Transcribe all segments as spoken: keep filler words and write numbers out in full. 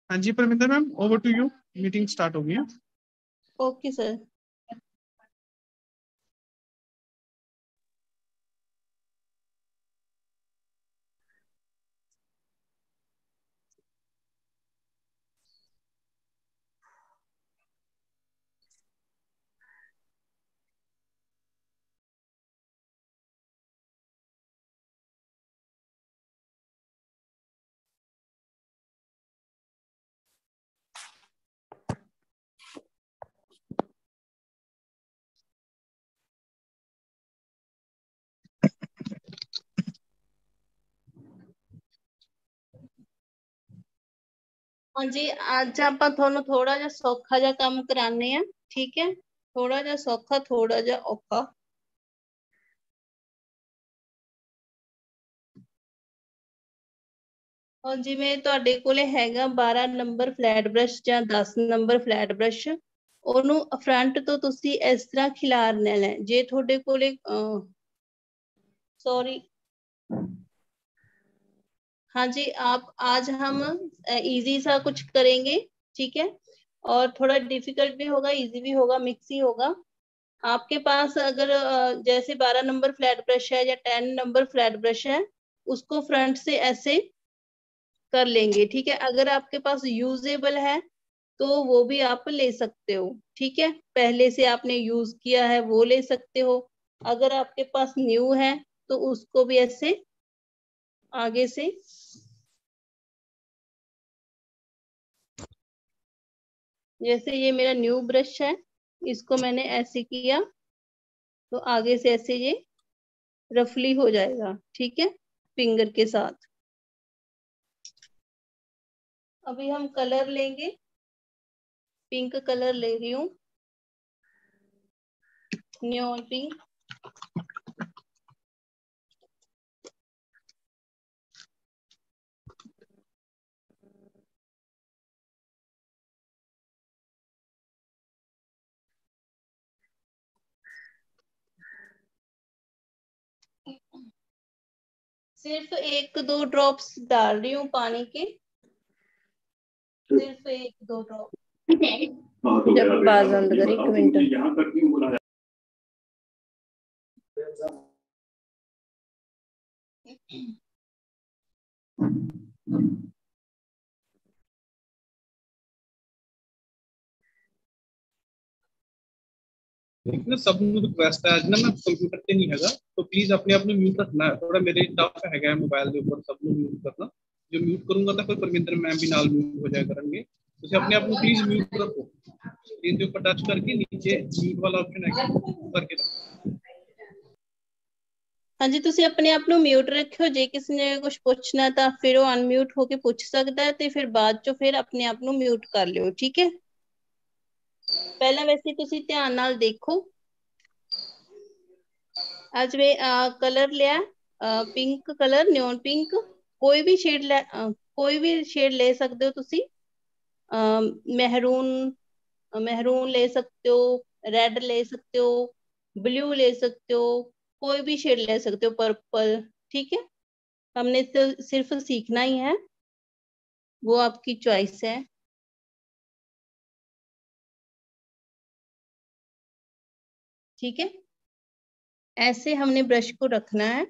हाँ जी Parminder ma'am, over to you, meeting start हो गई है। Okay sir. हाँ जी, आज ਆਪਾਂ ਤੁਹਾਨੂੰ ਥੋੜਾ ਜਿਹਾ ਸੌਖਾ ਜਿਹਾ ਕੰਮ ਕਰਾਣੇ ਆ, ਠੀਕ ਹੈ। ਥੋੜਾ ਜਿਹਾ ਸੌਖਾ, ਥੋੜਾ ਜਿਹਾ ਔਖਾ। और जिवें तुहाडे कोले हैगा बारह नंबर फ्लैट ब्रश ਜਾਂ दस नंबर फ्लैट ब्रश, ਉਹਨੂੰ फ्रंट तो तुसी इस तरह खिलारना है। जे तुहाडे कोले सॉरी हाँ जी, आप आज हम इजी सा कुछ करेंगे, ठीक है। और थोड़ा डिफिकल्ट भी होगा, इजी भी होगा, मिक्स ही होगा। आपके पास अगर जैसे बारह नंबर फ्लैट ब्रश है या टेन नंबर फ्लैट ब्रश है, उसको फ्रंट से ऐसे कर लेंगे, ठीक है। अगर आपके पास यूजेबल है तो वो भी आप ले सकते हो, ठीक है। पहले से आपने यूज किया है वो ले सकते हो। अगर आपके पास न्यू है तो उसको भी ऐसे आगे से जैसे ये मेरा न्यू ब्रश है, इसको मैंने ऐसे किया तो आगे से ऐसे ये रफली हो जाएगा, ठीक है, फिंगर के साथ। अभी हम कलर लेंगे, पिंक कलर ले रही हूँ, न्यू पिंक। सिर्फ एक दो ड्रॉप्स डाल रही हूँ पानी के, सिर्फ एक दो ड्रॉप। जब बाज बंद करी एक मिनट। एक ना सब ਨੂੰ ਰਿਕੁਐਸਟ ਹੈ, ਅੱਜ ਨਾ ਮੈਂ ਕੰਪਿਊਟਰ ਤੇ ਨਹੀਂ ਹੈਗਾ, तो प्लीज अपने आप ਨੂੰ म्यूट रखना है। थोड़ा मेरे टफ हैगा मोबाइल ਦੇ ਉੱਪਰ ਸਭ ਨੂੰ म्यूट करना। जो म्यूट करूंगा ਤਾਂ ਫਿਰ ਪਰਮਿੰਦਰ ਮੈਮ ਵੀ ਨਾਲ म्यूट हो जाया करेंगे। ਤੁਸੀਂ अपने आप ਨੂੰ प्लीज म्यूट रखो। स्क्रीन ਦੇ ਉੱਪਰ टच करके नीचे म्यूट वाला ऑप्शन है करके। हाँ जी, तुसी अपने आप ਨੂੰ म्यूट रखियो। जे किसी ने कुछ पूछना ਤਾਂ फिर वो अनम्यूट होके पूछ सकता है, ते फिर बाद चो फिर अपने आप ਨੂੰ म्यूट कर लियो, ठीक है। पहला वैसे तुसी ध्यान नाल देखो। आज वे कलर लिया पिंक कलर, न्योन पिंक। कोई भी शेड ले आ, कोई भी शेड ले सकते हो तुसी। मेहरून मेहरून ले सकते हो, रेड ले सकते हो, ब्लू ले सकते हो, कोई भी शेड ले सकते हो, पर्पल, ठीक है। हमने तो सिर्फ सीखना ही है, वो आपकी चॉइस है। ठीक है, ऐसे हमने ब्रश को रखना है,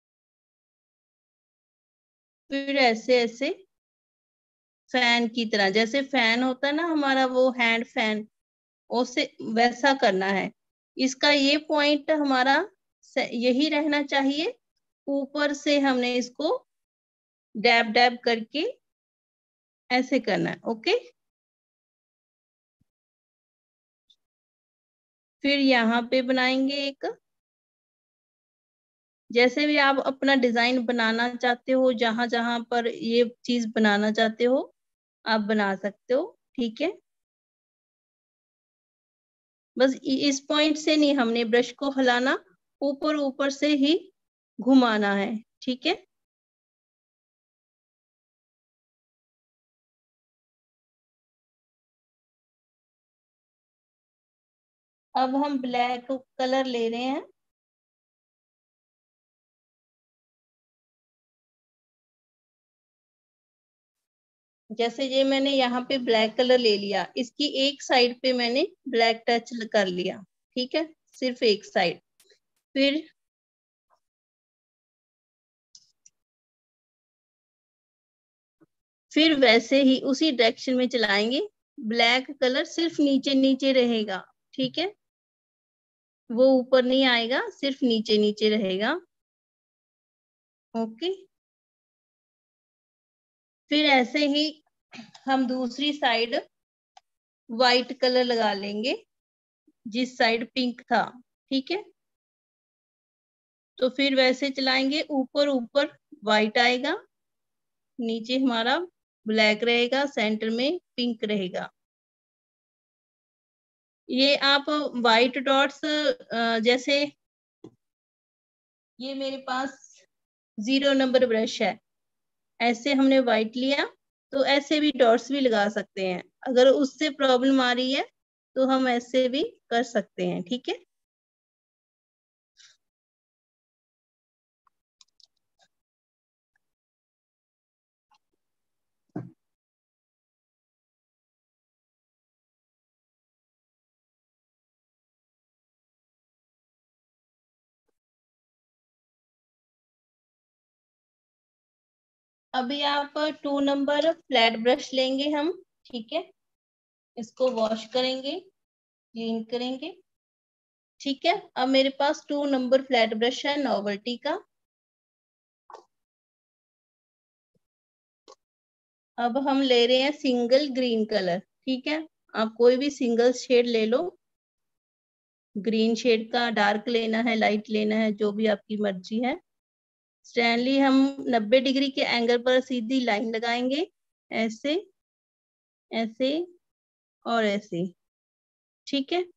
फिर ऐसे ऐसे फैन की तरह, जैसे फैन होता है ना हमारा वो हैंड फैन, उसे वैसा करना है। इसका ये पॉइंट हमारा यही रहना चाहिए। ऊपर से हमने इसको डैब डैब करके ऐसे करना है, ओके। फिर यहाँ पे बनाएंगे एक, जैसे भी आप अपना डिजाइन बनाना चाहते हो, जहां जहां पर ये चीज बनाना चाहते हो आप बना सकते हो, ठीक है। बस इस पॉइंट से नहीं हमने ब्रश को हिलाना, ऊपर ऊपर से ही घुमाना है, ठीक है। अब हम ब्लैक कलर ले रहे हैं, जैसे ये मैंने यहाँ पे ब्लैक कलर ले लिया, इसकी एक साइड पे मैंने ब्लैक टच कर लिया, ठीक है, सिर्फ एक साइड। फिर फिर वैसे ही उसी डायरेक्शन में चलाएंगे, ब्लैक कलर सिर्फ नीचे नीचे रहेगा, ठीक है, वो ऊपर नहीं आएगा, सिर्फ नीचे नीचे रहेगा। ओके, फिर ऐसे ही हम दूसरी साइड व्हाइट कलर लगा लेंगे, जिस साइड पिंक था, ठीक है। तो फिर वैसे चलाएंगे, ऊपर ऊपर व्हाइट आएगा, नीचे हमारा ब्लैक रहेगा, सेंटर में पिंक रहेगा। ये आप व्हाइट डॉट्स, जैसे ये मेरे पास जीरो नंबर ब्रश है, ऐसे हमने व्हाइट लिया, तो ऐसे भी डॉट्स भी लगा सकते हैं। अगर उससे प्रॉब्लम आ रही है तो हम ऐसे भी कर सकते हैं, ठीक है। अभी आप टू नंबर फ्लैट ब्रश लेंगे हम, ठीक है, इसको वॉश करेंगे, क्लीन करेंगे, ठीक है। अब मेरे पास टू नंबर फ्लैट ब्रश है नोवेल्टी का। अब हम ले रहे हैं सिंगल ग्रीन कलर, ठीक है, आप कोई भी सिंगल शेड ले लो, ग्रीन शेड का, डार्क लेना है, लाइट लेना है, जो भी आपकी मर्जी है। स्टैनली हम नब्बे डिग्री के एंगल पर सीधी लाइन लगाएंगे, ऐसे ऐसे और ऐसे, ठीक है।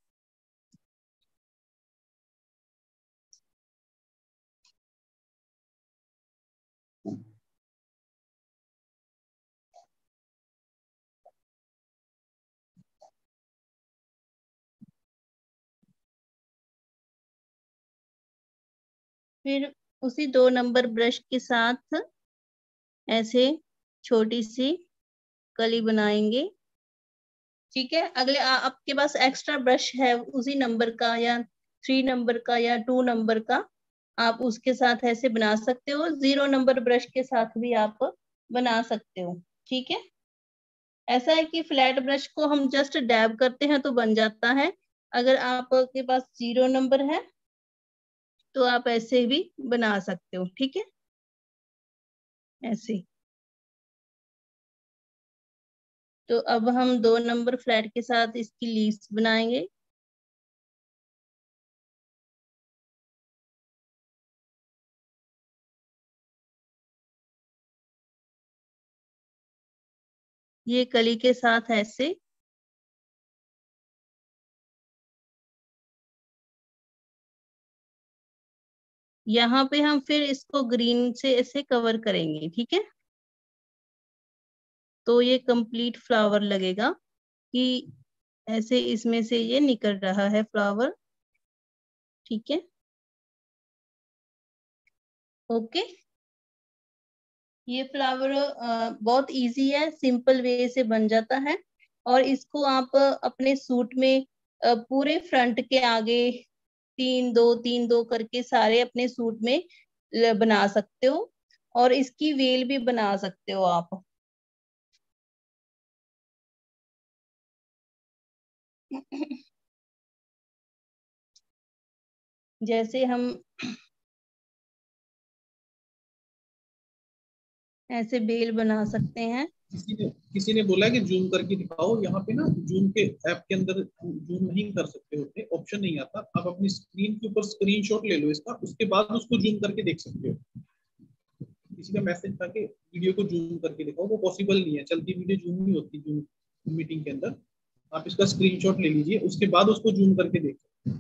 फिर उसी दो नंबर ब्रश के साथ ऐसे छोटी सी कली बनाएंगे, ठीक है। अगले आ, आपके पास एक्स्ट्रा ब्रश है उसी नंबर का या थ्री नंबर का या टू नंबर का, आप उसके साथ ऐसे बना सकते हो। जीरो नंबर ब्रश के साथ भी आप बना सकते हो, ठीक है। ऐसा है कि फ्लैट ब्रश को हम जस्ट डैब करते हैं तो बन जाता है। अगर आपके पास जीरो नंबर है तो आप ऐसे भी बना सकते हो, ठीक है, ऐसे। तो अब हम दो नंबर फ्लैट के साथ इसकी लीव्स बनाएंगे। ये कली के साथ ऐसे, यहाँ पे हम फिर इसको ग्रीन से ऐसे कवर करेंगे, ठीक है। तो ये कंप्लीट फ्लावर लगेगा कि ऐसे इसमें से ये निकल रहा है फ्लावर, ठीक है, ओके। ये फ्लावर बहुत इजी है, सिंपल वे से बन जाता है। और इसको आप अपने सूट में पूरे फ्रंट के आगे तीन दो तीन दो करके सारे अपने सूट में बना सकते हो, और इसकी वेल भी बना सकते हो आप। जैसे हम ऐसे बेल बना सकते हैं। किसी ने किसी ने बोला कि जूम करके दिखाओ, यहाँ पे ना जूम के ऐप के अंदर जूम नहीं कर सकते होते, ऑप्शन नहीं आता। आप अपनी स्क्रीन के ऊपर स्क्रीनशॉट ले लो इसका, उसके बाद उसको जूम करके देख सकते हो। किसी का मैसेज था कि वीडियो को जूम करके दिखाओ, वो पॉसिबल नहीं है, चलती वीडियो जूम नहीं होती जूम मीटिंग के अंदर। आप इसका स्क्रीनशॉट ले लीजिए, उसके बाद उसको जूम करके देखो।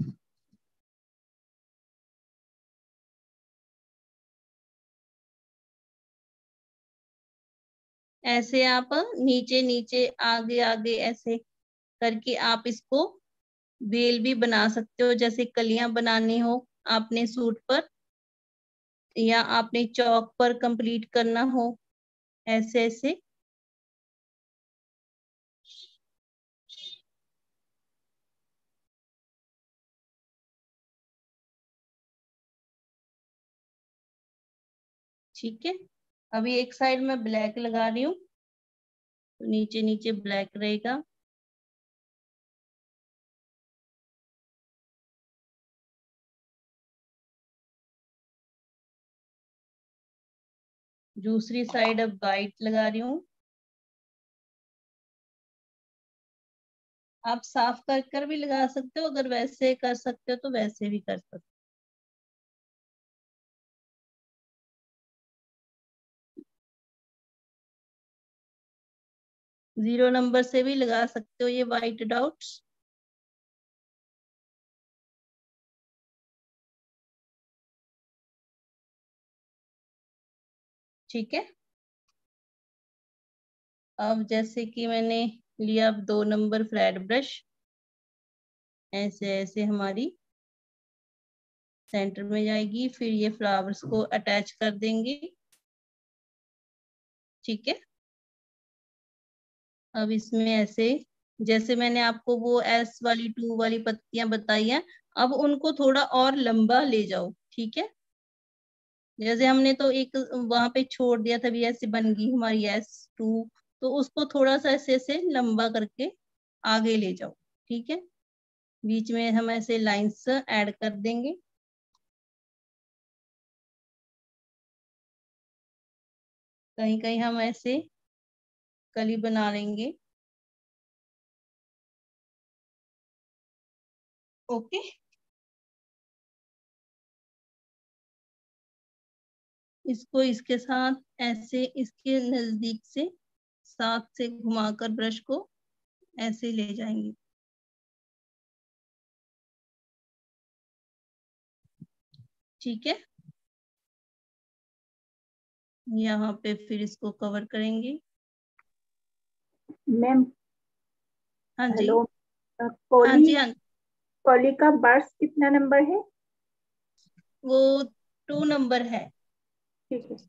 ऐसे आप नीचे नीचे आगे आगे ऐसे करके आप इसको बेल भी बना सकते हो, जैसे कलियां बनानी हो आपने सूट पर, या आपने चौक पर कंप्लीट करना हो, ऐसे ऐसे ठीक है, अभी एक साइड में ब्लैक लगा रही हूँ, तो नीचे नीचे ब्लैक रहेगा। दूसरी साइड अब वाइट लगा रही हूँ। आप साफ कर कर भी लगा सकते हो, अगर वैसे कर सकते हो तो वैसे भी कर सकते हो। जीरो नंबर से भी लगा सकते हो ये वाइट डॉट्स। ठीक है, अब जैसे कि मैंने लिया अब दो नंबर फ्लैट ब्रश, ऐसे ऐसे हमारी सेंटर में जाएगी, फिर ये फ्लावर्स को अटैच कर देंगे। ठीक है, अब इसमें ऐसे जैसे मैंने आपको वो एस वाली टू वाली पत्तियां बताई हैं, अब उनको थोड़ा और लंबा ले जाओ। ठीक है, जैसे हमने तो एक वहां पे छोड़ दिया था, भी ऐसे बन गई हमारी एस टू, तो उसको थोड़ा सा ऐसे ऐसे लंबा करके आगे ले जाओ। ठीक है, बीच में हम ऐसे लाइंस ऐड कर देंगे। कहीं कहीं हम ऐसे कली बना लेंगे। ओके, इसको इसके साथ ऐसे इसके नजदीक से साथ से घुमाकर ब्रश को ऐसे ले जाएंगे। ठीक है, यहाँ पे फिर इसको कवर करेंगे। मैम हाँ जी, हेलो, हाँ कॉली जी, हाँ, कॉली का बर्स कितना नंबर है? वो टू नंबर है। ठीक है।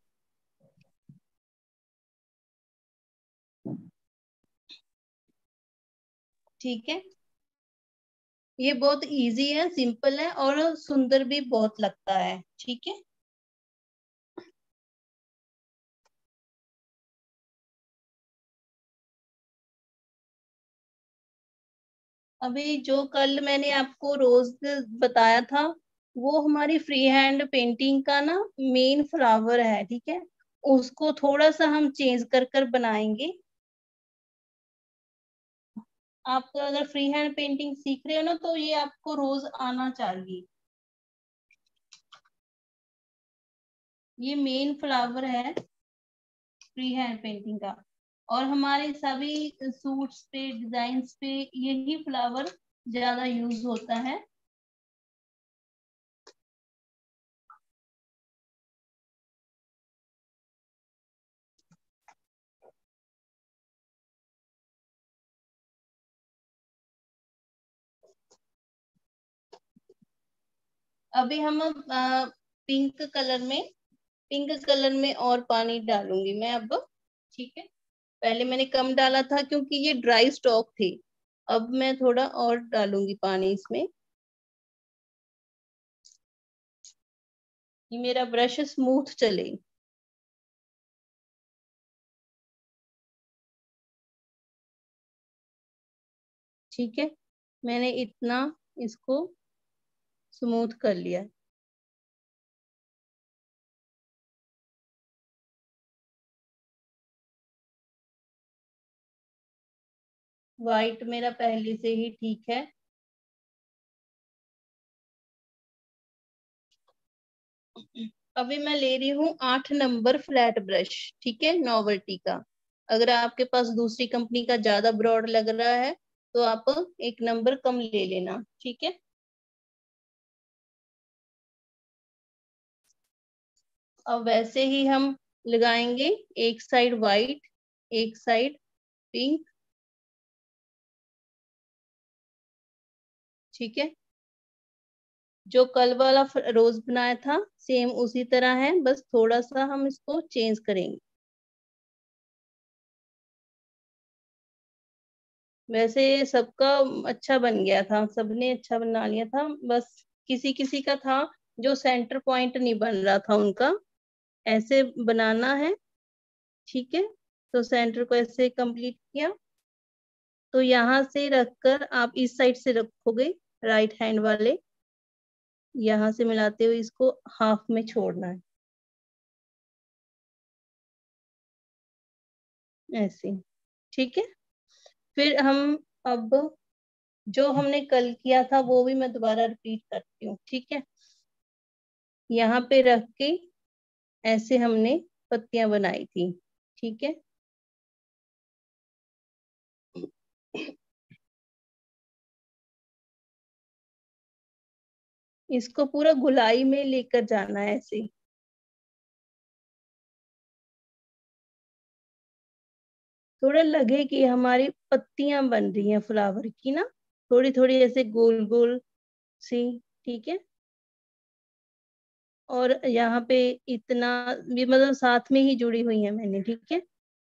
ठीक है, ये बहुत इजी है, सिंपल है और सुंदर भी बहुत लगता है। ठीक है, अभी जो कल मैंने आपको रोज बताया था, वो हमारी फ्री हैंड पेंटिंग का ना मेन फ्लावर है। ठीक है, उसको थोड़ा सा हम चेंज कर कर बनाएंगे। आप अगर फ्री हैंड पेंटिंग सीख रहे हो ना, तो ये आपको रोज आना चाहिए। ये मेन फ्लावर है फ्री हैंड पेंटिंग का, और हमारे सभी सूट्स पे डिजाइन्स पे यही फ्लावर ज्यादा यूज होता है। अभी हम पिंक कलर में पिंक कलर में और पानी डालूंगी मैं अब। ठीक है, पहले मैंने कम डाला था क्योंकि ये ड्राई स्टॉक थी, अब मैं थोड़ा और डालूंगी पानी इसमें, कि मेरा ब्रश स्मूथ चले। ठीक है, मैंने इतना इसको स्मूथ कर लिया। वाइट मेरा पहले से ही ठीक है। अभी मैं ले रही हूँ आठ नंबर फ्लैट ब्रश। ठीक है, नोवेल्टी का। अगर आपके पास दूसरी कंपनी का ज्यादा ब्रॉड लग रहा है तो आप एक नंबर कम ले लेना। ठीक है, अब वैसे ही हम लगाएंगे, एक साइड वाइट, एक साइड पिंक। ठीक है, जो कल वाला रोज बनाया था सेम उसी तरह है, बस थोड़ा सा हम इसको चेंज करेंगे। वैसे सबका अच्छा बन गया था, सबने अच्छा बना लिया था, बस किसी किसी का था जो सेंटर पॉइंट नहीं बन रहा था उनका, ऐसे बनाना है, ठीक है। तो सेंटर को ऐसे कंप्लीट किया, तो यहाँ से रखकर आप इस साइड से रखोगे, राइट हैंड वाले, यहाँ से मिलाते हुए इसको हाफ में छोड़ना है, ऐसे, ठीक है। फिर हम अब जो हमने कल किया था वो भी मैं दोबारा रिपीट करती हूँ, ठीक है। यहाँ पे रख के ऐसे हमने पत्तियां बनाई थी, ठीक है। इसको पूरा गुलाई में लेकर जाना है ऐसे, थोड़ा लगे कि हमारी पत्तियां बन रही हैं फ्लावर की ना, थोड़ी थोड़ी ऐसे गोल गोल सी, ठीक है। और यहाँ पे इतना भी मतलब साथ में ही जुड़ी हुई है मैंने, ठीक है।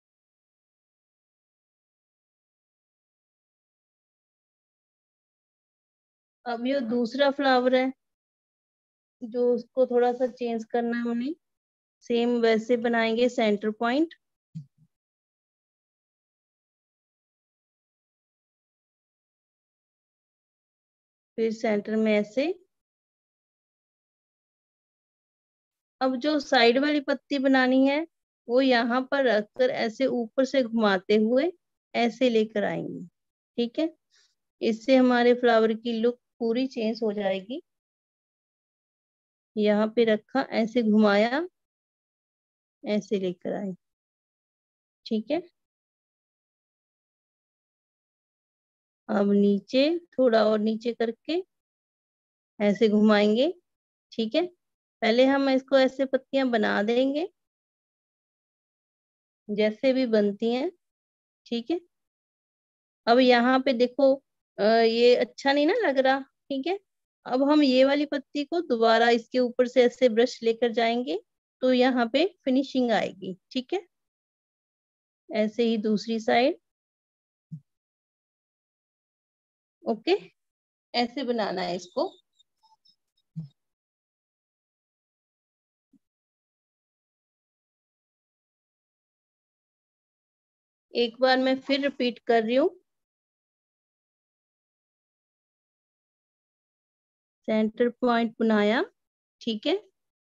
अब ये दूसरा फ्लावर है जो उसको थोड़ा सा चेंज करना है हमने, सेम वैसे बनाएंगे सेंटर पॉइंट, फिर सेंटर में ऐसे। अब जो साइड वाली पत्ती बनानी है वो यहाँ पर रखकर ऐसे ऊपर से घुमाते हुए ऐसे लेकर आएंगे, ठीक है। इससे हमारे फ्लावर की लुक पूरी चेंज हो जाएगी। यहाँ पे रखा, ऐसे घुमाया, ऐसे लेकर आए, ठीक है। अब नीचे, थोड़ा और नीचे करके ऐसे घुमाएंगे, ठीक है। पहले हम इसको ऐसे पत्तियां बना देंगे जैसे भी बनती हैं, ठीक है। अब यहाँ पे देखो, अ, ये अच्छा नहीं ना लग रहा, ठीक है। अब हम ये वाली पत्ती को दोबारा इसके ऊपर से ऐसे ब्रश लेकर जाएंगे तो यहाँ पे फिनिशिंग आएगी, ठीक है। ऐसे ही दूसरी साइड, ओके, ऐसे बनाना है इसको। एक बार मैं फिर रिपीट कर रही हूँ, सेंटर पॉइंट बनाया, ठीक है,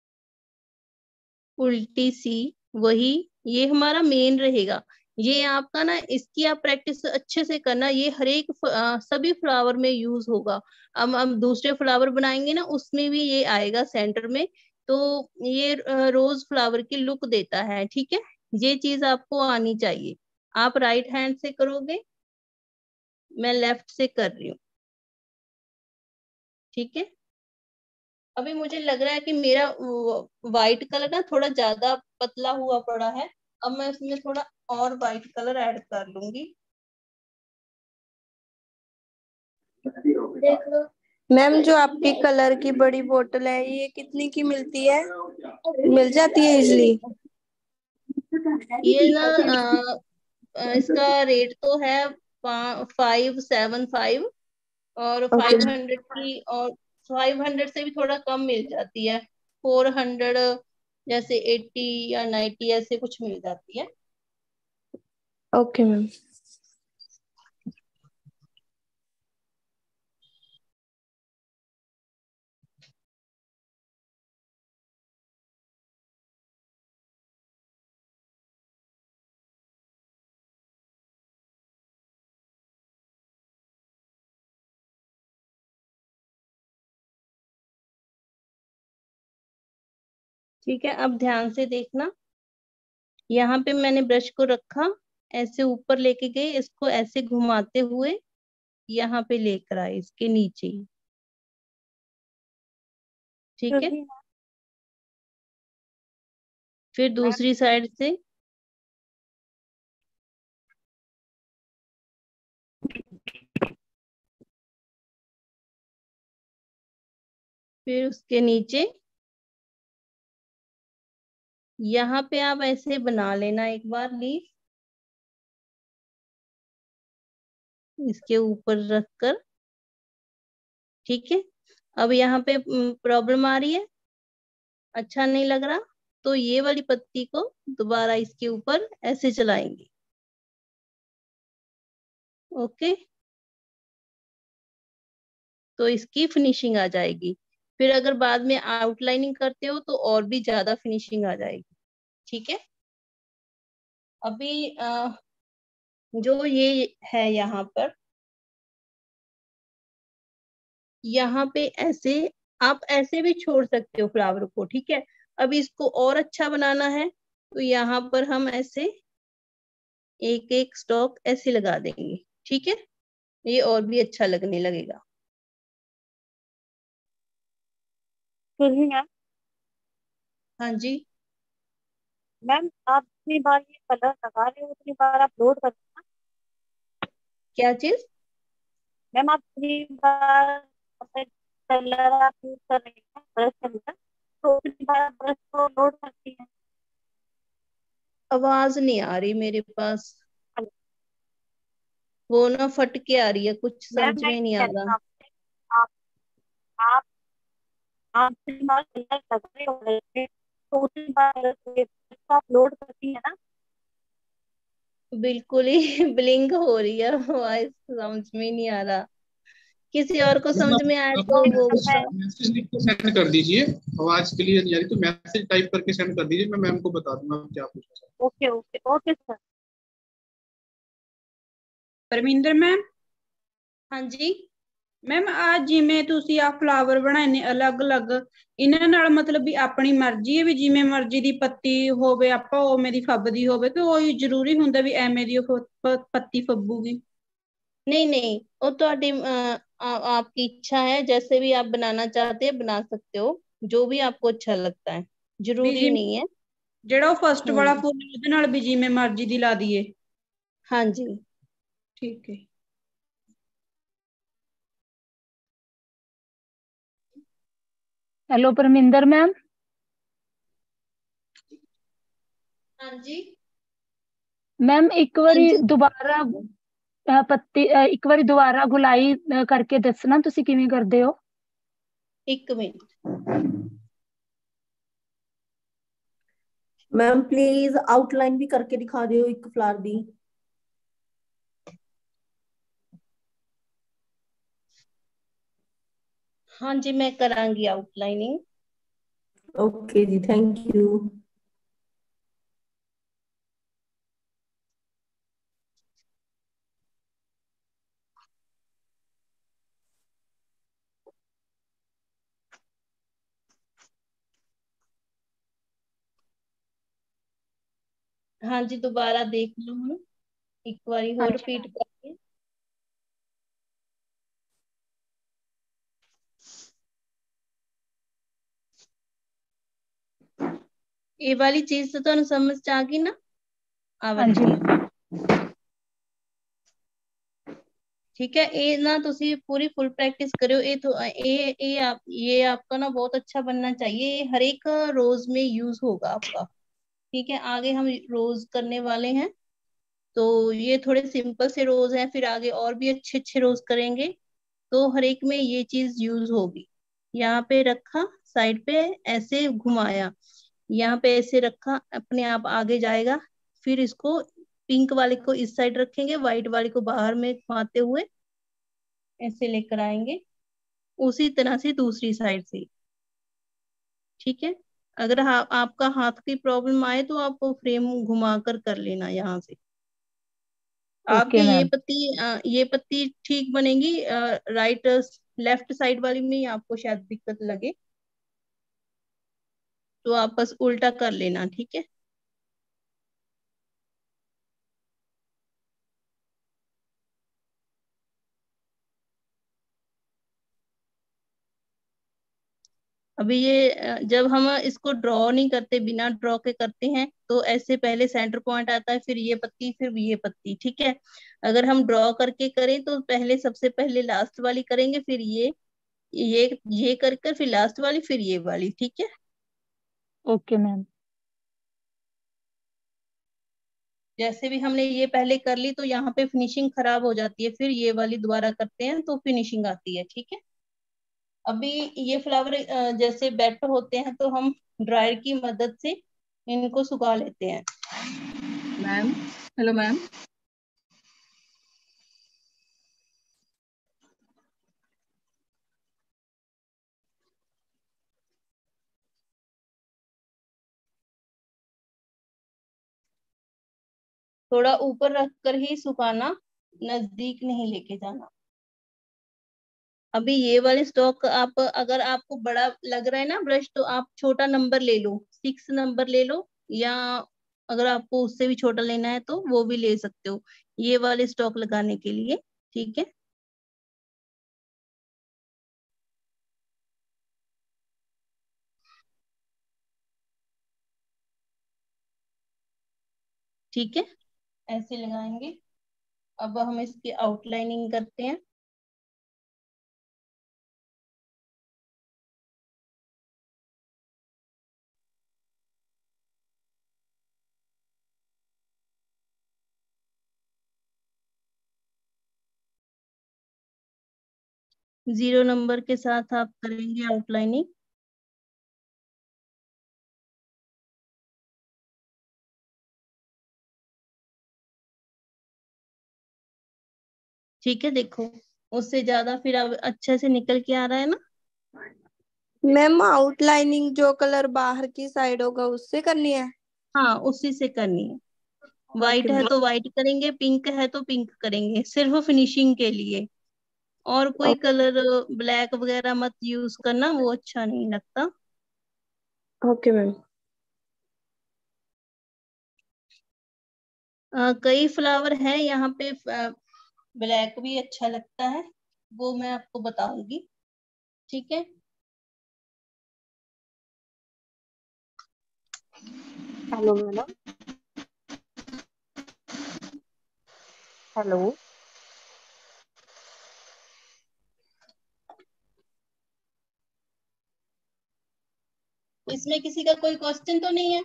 उल्टी सी, वही, ये हमारा मेन रहेगा। ये आपका ना, इसकी आप प्रैक्टिस अच्छे से करना, ये हर एक आ, सभी फ्लावर में यूज होगा। अब हम दूसरे फ्लावर बनाएंगे ना, उसमें भी ये आएगा सेंटर में, तो ये रोज फ्लावर की लुक देता है, ठीक है। ये चीज आपको आनी चाहिए। आप राइट हैंड से करोगे, मैं लेफ्ट से कर रही हूँ, ठीक है। अभी मुझे लग रहा है कि मेरा व्हाइट कलर ना थोड़ा ज्यादा पतला हुआ पड़ा है, अब मैं इसमें थोड़ा और व्हाइट कलर ऐड कर लूंगी। देख लो मैम, जो आपकी कलर की बड़ी बोतल है ये कितनी की मिलती है? मिल जाती है इजली? ये ना आ, इसका रेट तो है फाइव सेवन फाइव, और ओके। फाइव हंड्रेड की, और फाइव हंड्रेड से भी थोड़ा कम मिल जाती है, फोर हंड्रेड, जैसे एट्टी या नाइन्टी ऐसे कुछ मिल जाती है। Okay ma'am. ठीक है, अब ध्यान से देखना, यहाँ पे मैंने ब्रश को रखा, ऐसे ऊपर लेके गए, इसको ऐसे घुमाते हुए यहाँ पे लेकर आए, इसके नीचे ही, ठीक है। फिर दूसरी साइड से फिर उसके नीचे यहाँ पे आप ऐसे बना लेना एक बार लीफ, इसके ऊपर रखकर, ठीक है। अब यहाँ पे प्रॉब्लम आ रही है, अच्छा नहीं लग रहा, तो ये वाली पत्ती को दोबारा इसके ऊपर ऐसे चलाएंगे। ओके, तो इसकी फिनिशिंग आ जाएगी। फिर अगर बाद में आउटलाइनिंग करते हो तो और भी ज्यादा फिनिशिंग आ जाएगी। ठीक है, अभी आ, जो ये है यहाँ पर, यहाँ पे ऐसे आप ऐसे भी छोड़ सकते हो फ्लावर को। ठीक है, अभी इसको और अच्छा बनाना है तो यहाँ पर हम ऐसे एक एक स्टॉक ऐसे लगा देंगे। ठीक है, ये और भी अच्छा लगने लगेगा। मैम हाँ जी, मैम आप जितनी बार ये कलर लगा रहे हो उतनी बार आप लोड कर देना। क्या चीज? मैम आप जितनी बार कलर आप यूज कर रहे हैं ब्रश कलर, तो उतनी बार आप ब्रश को लोड करती हैं। आवाज नहीं आ रही मेरे पास, वो ना फट के आ रही है, कुछ मैम समझ मैं में नहीं कह आ रही रहा। हूँ आपसे, आप आप आप जितनी बार कलर लग रहे हो रहे थे तो उतनी बार ब्रश को आप लोड करती है ना। बिल्कुल ही ब्लिंक हो रही है वॉइस, समझ में ही नहीं आ रहा। किसी और को मैम समझ आप में आए आप तो ना वो मैं बता। मैसेज लिख के सेंड कर दीजिए, आवाज क्लियर नहीं आ रही तो मैसेज टाइप करके सेंड कर दीजिए, मैं मैम को बता दूंगा आप क्या पूछना। Okay okay okay sir. Parminder ma'am, हाँ जी, ਮੈਮ ਆ ਜਿਵੇਂ ਤੁਸੀਂ ਆ ਫਲਾਵਰ ਬਣਾਏ ਨੇ ਅਲੱਗ-ਅਲੱਗ, ਇਹਨਾਂ ਨਾਲ ਮਤਲਬ ਵੀ ਆਪਣੀ ਮਰਜ਼ੀ ਹੈ ਵੀ ਜਿਵੇਂ ਮਰਜ਼ੀ ਦੀ ਪੱਤੀ ਹੋਵੇ ਆਪਾਂ ਉਵੇਂ ਦੀ ਫੱਬਦੀ ਹੋਵੇ ਕਿ ਉਹ ਜ਼ਰੂਰੀ ਹੁੰਦਾ ਵੀ ਐਵੇਂ ਦੀ ਉਹ ਪ- ਪੱਤੀ ਫੱਬੂਗੀ? नहीं नहीं, वो तो आदि- अ, आ- आपकी इच्छा है, जैसे भी आप बनाना चाहते हैं बना सकते हो, जो भी आपको अच्छा लगता है, ਵੀ जरूरी ਜਿਵੇਂ नहीं है। ਜਿਹੜਾ ਉਹ ਫਸਟ ਵਾਲਾ हम्म, ਫੁੱਲ ਉਹਦੇ ਨਾਲ ਵੀ ਜਿਵੇਂ ਮਰਜ਼ੀ ਦੀ ਲਾ ਦਈਏ? हाँ जी, ਠੀਕ ਹੈ। Hello Parminder ma'am. हाँ जी, मैम एक हाँ ਵਾਰੀ जी, ਦੁਬਾਰਾ ਅਹ, ਪੱਤੀ ਅਹ, ਇੱਕ ਵਾਰੀ ਦੁਬਾਰਾ ਗੁਲਾਈ ਅਹ, ਕਰਕੇ ਦੱਸਣਾ ਤੁਸੀਂ ਕਿਵੇਂ ਕਰਦੇ ਹੋ? एक मिनट। मैम प्लीज आउटलाइन भी करके दिखा दियो एक फ्लावर दी। हाँ जी, मैं करांगी आउटलाइनिंग। ओके जी, थैंक यू। हाँ जी, दोबारा देख लो हम, एक बारी हाँ और जी रिपीट मैम। करके। ये वाली चीज तो तुहानू समझ आ गई ना, आ हाँ वाली जी चीज। मैम। ठीक है, ये ना तुसी पूरी फुल प्रैक्टिस करो। ये तो ये ये आप ये आपका ना बहुत अच्छा बनना चाहिए, ये हर एक रोज में यूज होगा आपका। ठीक है, आगे हम रोज करने वाले हैं, तो ये थोड़े सिंपल से रोज हैं, फिर आगे और भी अच्छे अच्छे रोज करेंगे, तो हर एक में ये चीज यूज होगी। यहाँ पे रखा, साइड पे ऐसे घुमाया, यहाँ पे ऐसे रखा, अपने आप आगे जाएगा। फिर इसको पिंक वाले को इस साइड रखेंगे, व्हाइट वाले को बाहर में घुमाते हुए ऐसे लेकर आएंगे, उसी तरह से दूसरी साइड से। ठीक है, अगर हा, आपका हाथ की प्रॉब्लम आए तो आप फ्रेम घुमा कर कर लेना यहाँ से। आपके ओके ये मैम। पत्ती अ, ये पत्ती ठीक बनेगी, राइट लेफ्ट साइड वाली में ही आपको शायद दिक्कत लगे, तो आप बस उल्टा कर लेना। ठीक है, अभी ये अ, जब हम इसको ड्रॉ नहीं करते, बिना ड्रॉ के करते हैं, तो ऐसे पहले सेंटर पॉइंट आता है, फिर ये पत्ती, फिर ये पत्ती। ठीक है, अगर हम ड्रॉ करके करें तो पहले सबसे पहले लास्ट वाली करेंगे, फिर ये ये ये कर कर फिर लास्ट वाली, फिर ये वाली। ठीक है, ओके मैम। जैसे भी हमने ये पहले कर ली तो यहाँ पे फिनिशिंग खराब हो जाती है, फिर ये वाली दोबारा करते हैं तो फिनिशिंग आती है। ठीक है, अभी ये फ्लावर जैसे बेटर होते हैं तो हम ड्रायर की मदद से इनको सुखा लेते हैं। Ma'am, hello ma'am. थोड़ा ऊपर रख कर ही सुखाना, नजदीक नहीं लेके जाना। अभी ये वाले स्टॉक आप, अगर आपको बड़ा लग रहा है ना ब्रश, तो आप छोटा नंबर ले लो, सिक्स नंबर ले लो, या अगर आपको उससे भी छोटा लेना है तो वो भी ले सकते हो, ये वाले स्टॉक लगाने के लिए। ठीक है, ठीक है, ऐसे लगाएंगे। अब हम इसकी आउटलाइनिंग करते हैं। जीरो नंबर के साथ आप करेंगे आउटलाइनिंग। ठीक है, देखो उससे ज्यादा फिर अब अच्छे से निकल के आ रहा है ना। मैम आउटलाइनिंग जो कलर बाहर की साइड होगा उससे करनी है? हाँ, उसी से करनी है। व्हाइट है तो व्हाइट करेंगे, पिंक है तो पिंक करेंगे, सिर्फ फिनिशिंग के लिए। और कोई कलर ब्लैक वगैरह मत यूज करना, वो अच्छा नहीं लगता। Okay ma'am. अ, कई फ्लावर है यहाँ पे, ब्लैक भी अच्छा लगता है, वो मैं आपको बताऊंगी। ठीक है, हेलो मैडम। हेलो। इसमें किसी का कोई क्वेश्चन तो नहीं है?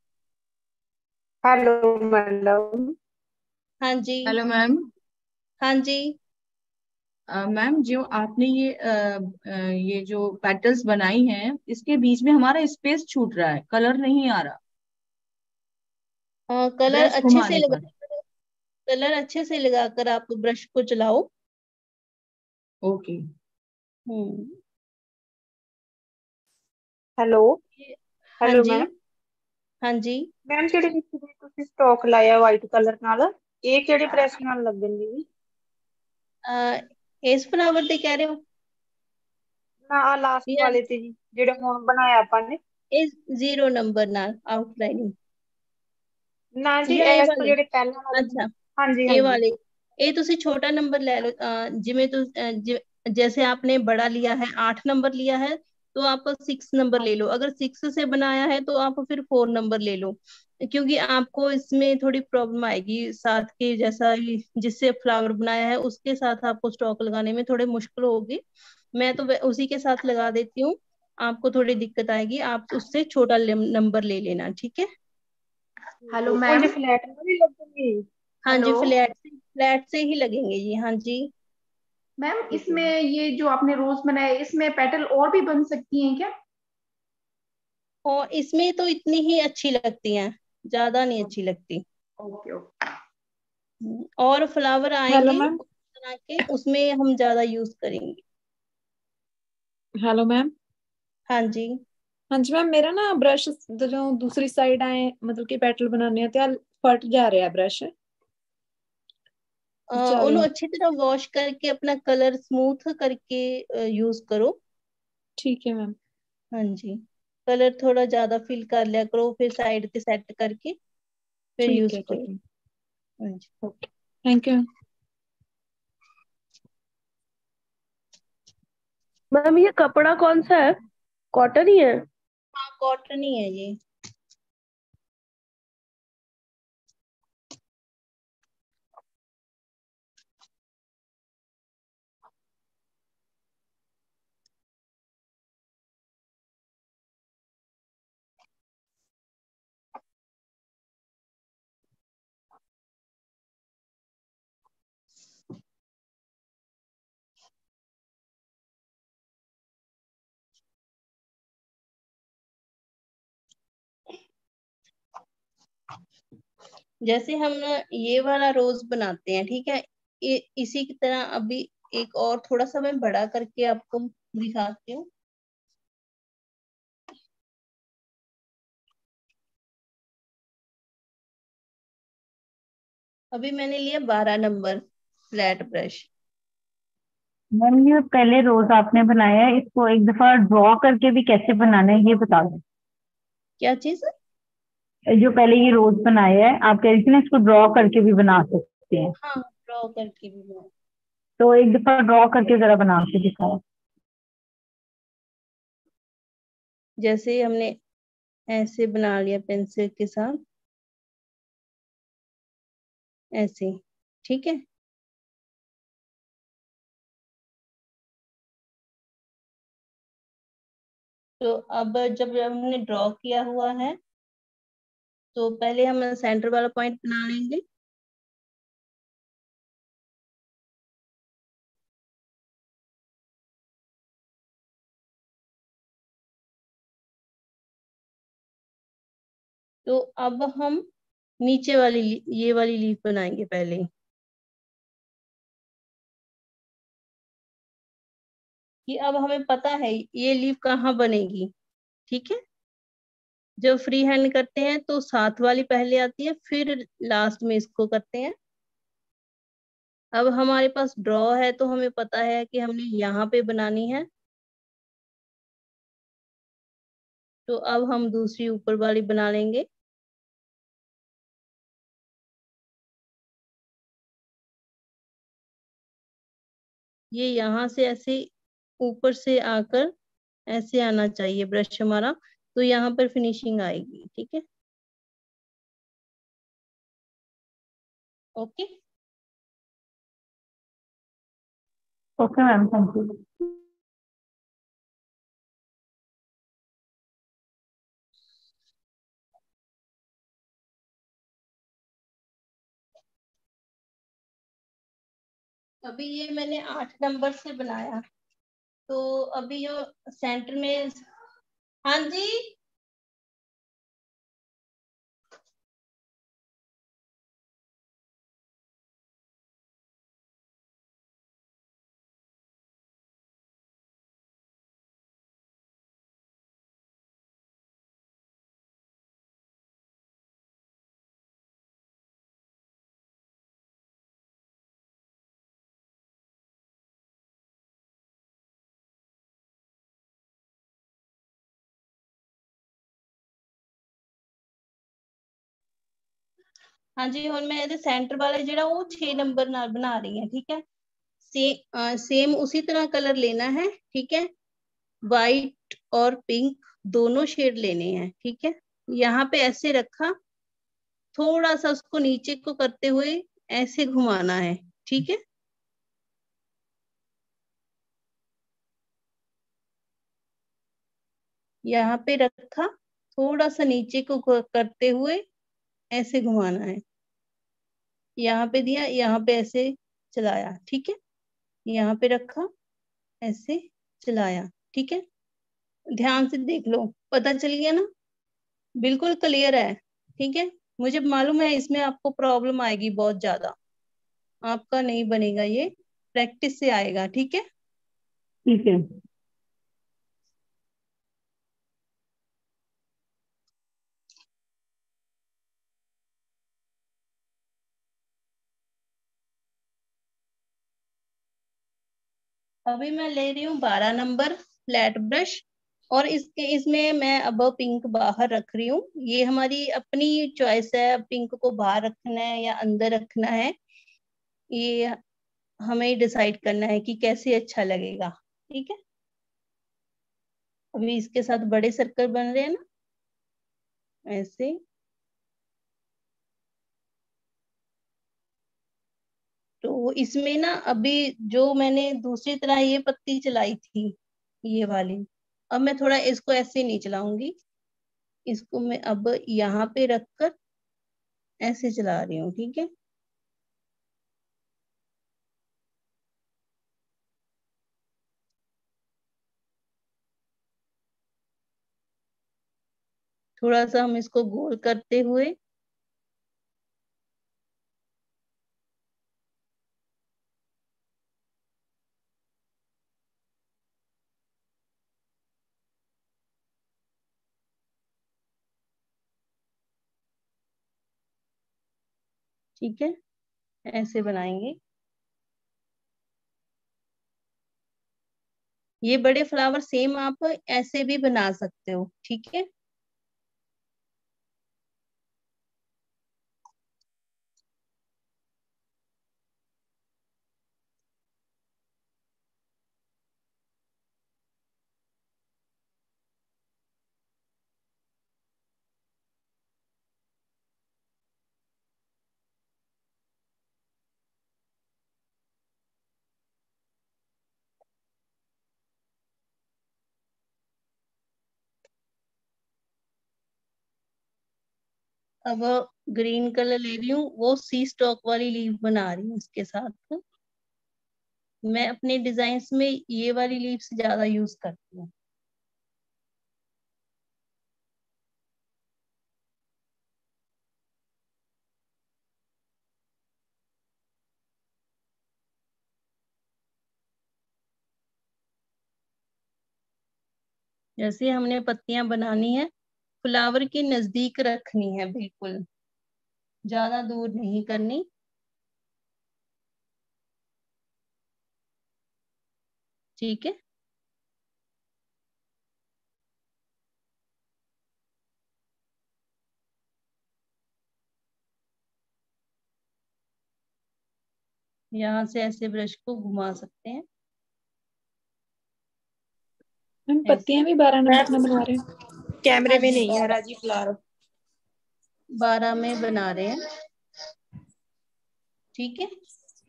Hello madam. हाँ जी। Hello ma'am. हाँ जी। मैम, जो आपने ये अ, अ, ये जो पेटल्स बनाई हैं, इसके बीच में हमारा स्पेस छूट रहा है, कलर नहीं आ रहा कलर ब्रश अच्छे से घुमाने लगा, पर। कलर अच्छे से लगाकर आप ब्रश को चलाओ। ओके। हम्म। हेलो। हाँ हेलो जी। मैम। हाँ जी। मैम ਜਿਹੜੇ ਵਿੱਚ ਦੀ ਤੁਸੀਂ ਸਟਾਕ ਲਾਇਆ ਵਾਈਟ ਕਲਰ ਨਾਲ, ਇਹ ਕਿਹੜੇ ਪ੍ਰੈਸ ਨਾਲ ਲੱਗਣਗੇ ਜੀ? ਇਸ ਫਲਾਵਰ ਤੇ ਕਹਿ ਰਹੇ ਹੋ? ਨਾ ਆ ਲਾਸਟ ਯਾ ਵਾਲੇ ਤੇ ਜੀ, ਜਿਹੜੇ ਹੁਣ ਬਣਾਇਆ ਆਪਾਂ ਨੇ। ਇਸ ਜ਼ੀਰੋ ਨੰਬਰ ਨਾਲ ਆਊਟਲਾਈनिंग, ਨਾ ਜੀ, ਜਾਂ ਇਹ ਇਸ ਤੋਂ ਵਾਲੇ? ਜਿਹੜੇ ਪਹਿਲਾਂ ਵਾਲੇ ਨੇ। ਅੱਛਾ, ਹਾਂਜੀ ਇਹ ਹਾਂਜੀ। वाले, ये तुसी छोटा नंबर ले लो। अ, जिमें तु अ, जि- जैसे आपने बड़ा लिया है, आठ नंबर लिया है, तो आप सिक्स नंबर ले लो। अगर सिक्स से बनाया है तो आप फिर फोर नंबर ले लो, क्योंकि आपको इसमें थोड़ी प्रॉब्लम आएगी साथ के, जैसा ही- जिससे फ्लावर बनाया है उसके साथ आपको स्टॉक लगाने में थोड़ी मुश्किल होगी। मैं तो वे- उसी के साथ लगा देती हूँ, आपको थोड़ी दिक्कत आएगी, आप उससे छोटा नंबर ले लेना। ठीक है। हेलो ਉਂਝ मैम। ਫਲੈਟ ਨਾਲ ਵੀ ਲੱਗਣਗੇ? हाँ जी, हेलो फ्लैट से फ्लैट से ही लगेंगे जी। हाँ जी। मैम, इसमें ये जो आपने रोज बनाया इसमें पेटल और भी बन सकती हैं क्या? और इसमें तो इतनी ही अच्छी लगती हैं, ज्यादा नहीं अच्छी लगती। Okay okay. हम्म, और फ्लावर हेलो आएंगे मैम। उस तरह के, उसमें हम ज्यादा यूज करेंगे। Hello ma'am. हाँ जी। हाँ जी मैम, मेरा ना ब्रश जो दूसरी साइड आए मतलब कि पेटल बनाने हैं, तो फट जा रहा है ब्रश। अ, चल उन्हें अच्छी तरह वॉश करके अपना कलर स्मूथ करके यूज करो। ठीक है मैम। हाँ जी, कलर थोड़ा ज्यादा फिल कर लिया करो, फिर साइड पे सेट करके फिर ठीक यूज है करो। ठीक है। हाँ जी। Okay, thank you. मैम ये कपड़ा कौन सा है? कॉटन ही है? हाँ, कॉटन ही है ये। जैसे हम ये वाला रोज बनाते हैं, ठीक है, ये इसी की तरह अभी एक और थोड़ा सा मैं बड़ा करके आपको दिखाती हूँ। अभी मैंने लिया बारह नंबर फ्लैट ब्रश। मैम ये पहले रोज आपने बनाया है, इसको एक दफा ड्रॉ करके भी कैसे बनाना है ये बता दो। क्या चीज? जो पहले ये रोज बनाया है आप कह रही थी ना, इसको ड्रॉ करके भी बना सकते हैं, हाँ, ड्रॉ करके भी बना। तो एक दफा ड्रॉ करके जरा बना के दिखाओ। जैसे हमने ऐसे बना लिया पेंसिल के साथ, ऐसे, ठीक है। तो अब जब हमने ड्रॉ किया हुआ है तो पहले हम सेंटर वाला पॉइंट बना लेंगे। तो अब हम नीचे वाली ये वाली लीफ बनाएंगे पहले। कि अब हमें पता है ये लीफ कहाँ बनेगी, ठीक है। जब फ्री हैंड करते हैं तो साथ वाली पहले आती है, फिर लास्ट में इसको करते हैं। अब हमारे पास ड्रॉ है तो हमें पता है कि हमने यहाँ पे बनानी है, तो अब हम दूसरी ऊपर वाली बना लेंगे। ये यहाँ से ऐसे ऊपर से आकर ऐसे आना चाहिए ब्रश हमारा, तो यहाँ पर फिनिशिंग आएगी, ठीक है। Okay okay ma'am, thank you. अभी ये मैंने आठ नंबर से बनाया, तो अभी जो सेंटर में, हाँ जी, हाँ जी, और मैं ਇਹਦੇ सेंटर वाले ਜਿਹੜਾ वो छह नंबर ਨਾਲ बना रही है, ठीक है। से, सेम उसी तरह कलर लेना है, ठीक है। वाइट और पिंक दोनों शेड लेने हैं, ठीक है। यहाँ पे ऐसे रखा, थोड़ा सा उसको नीचे को करते हुए ऐसे घुमाना है, ठीक है। यहाँ पे रखा, थोड़ा सा नीचे को करते हुए ऐसे घुमाना है। यहाँ पे दिया, यहाँ पे ऐसे चलाया, ठीक है। यहाँ पे रखा, ऐसे चलाया, ठीक है। ध्यान से देख लो, पता चल गया ना, बिल्कुल क्लियर है, ठीक है। मुझे मालूम है इसमें आपको प्रॉब्लम आएगी बहुत ज्यादा, आपका नहीं बनेगा ये, प्रैक्टिस से आएगा, ठीक है। ठीक है। अभी मैं ले रही हूँ बारह नंबर फ्लैट ब्रश, और इसके इसमें मैं अब पिंक बाहर रख रही हूँ। ये हमारी अपनी चॉइस है, पिंक को बाहर रखना है या अंदर रखना है, ये हमें डिसाइड करना है कि कैसे अच्छा लगेगा, ठीक है। अभी इसके साथ बड़े सर्कल बन रहे हैं ना, ऐसे। तो इसमें ना अभी जो मैंने दूसरी तरह ये पत्ती चलाई थी, ये वाली, अब मैं थोड़ा इसको ऐसे नहीं चलाऊंगी, इसको मैं अब यहाँ पे रखकर ऐसे चला रही हूँ, ठीक है। थोड़ा सा हम इसको गोल करते हुए ठीक है, ऐसे बनाएंगे। ये बड़े फ्लावर सेम आप ऐसे भी बना सकते हो, ठीक है। अब ग्रीन कलर ले रही हूँ, वो सी स्टॉक वाली लीफ बना रही हूँ इसके साथ। मैं अपने डिजाइन्स में ये वाली लीव्स ज्यादा यूज करती हूँ। जैसे हमने पत्तियां बनानी है, फ्लावर के नजदीक रखनी है, बिल्कुल ज्यादा दूर नहीं करनी। ठीक है, यहाँ से ऐसे ब्रश को घुमा सकते हैं। मैम पत्तियां भी बारह नंबर में बना रहे हैं, कैमरे हाँ में जी, नहीं आ रहा जी फ्लावर। बारह में बना रहे हैं, ठीक है।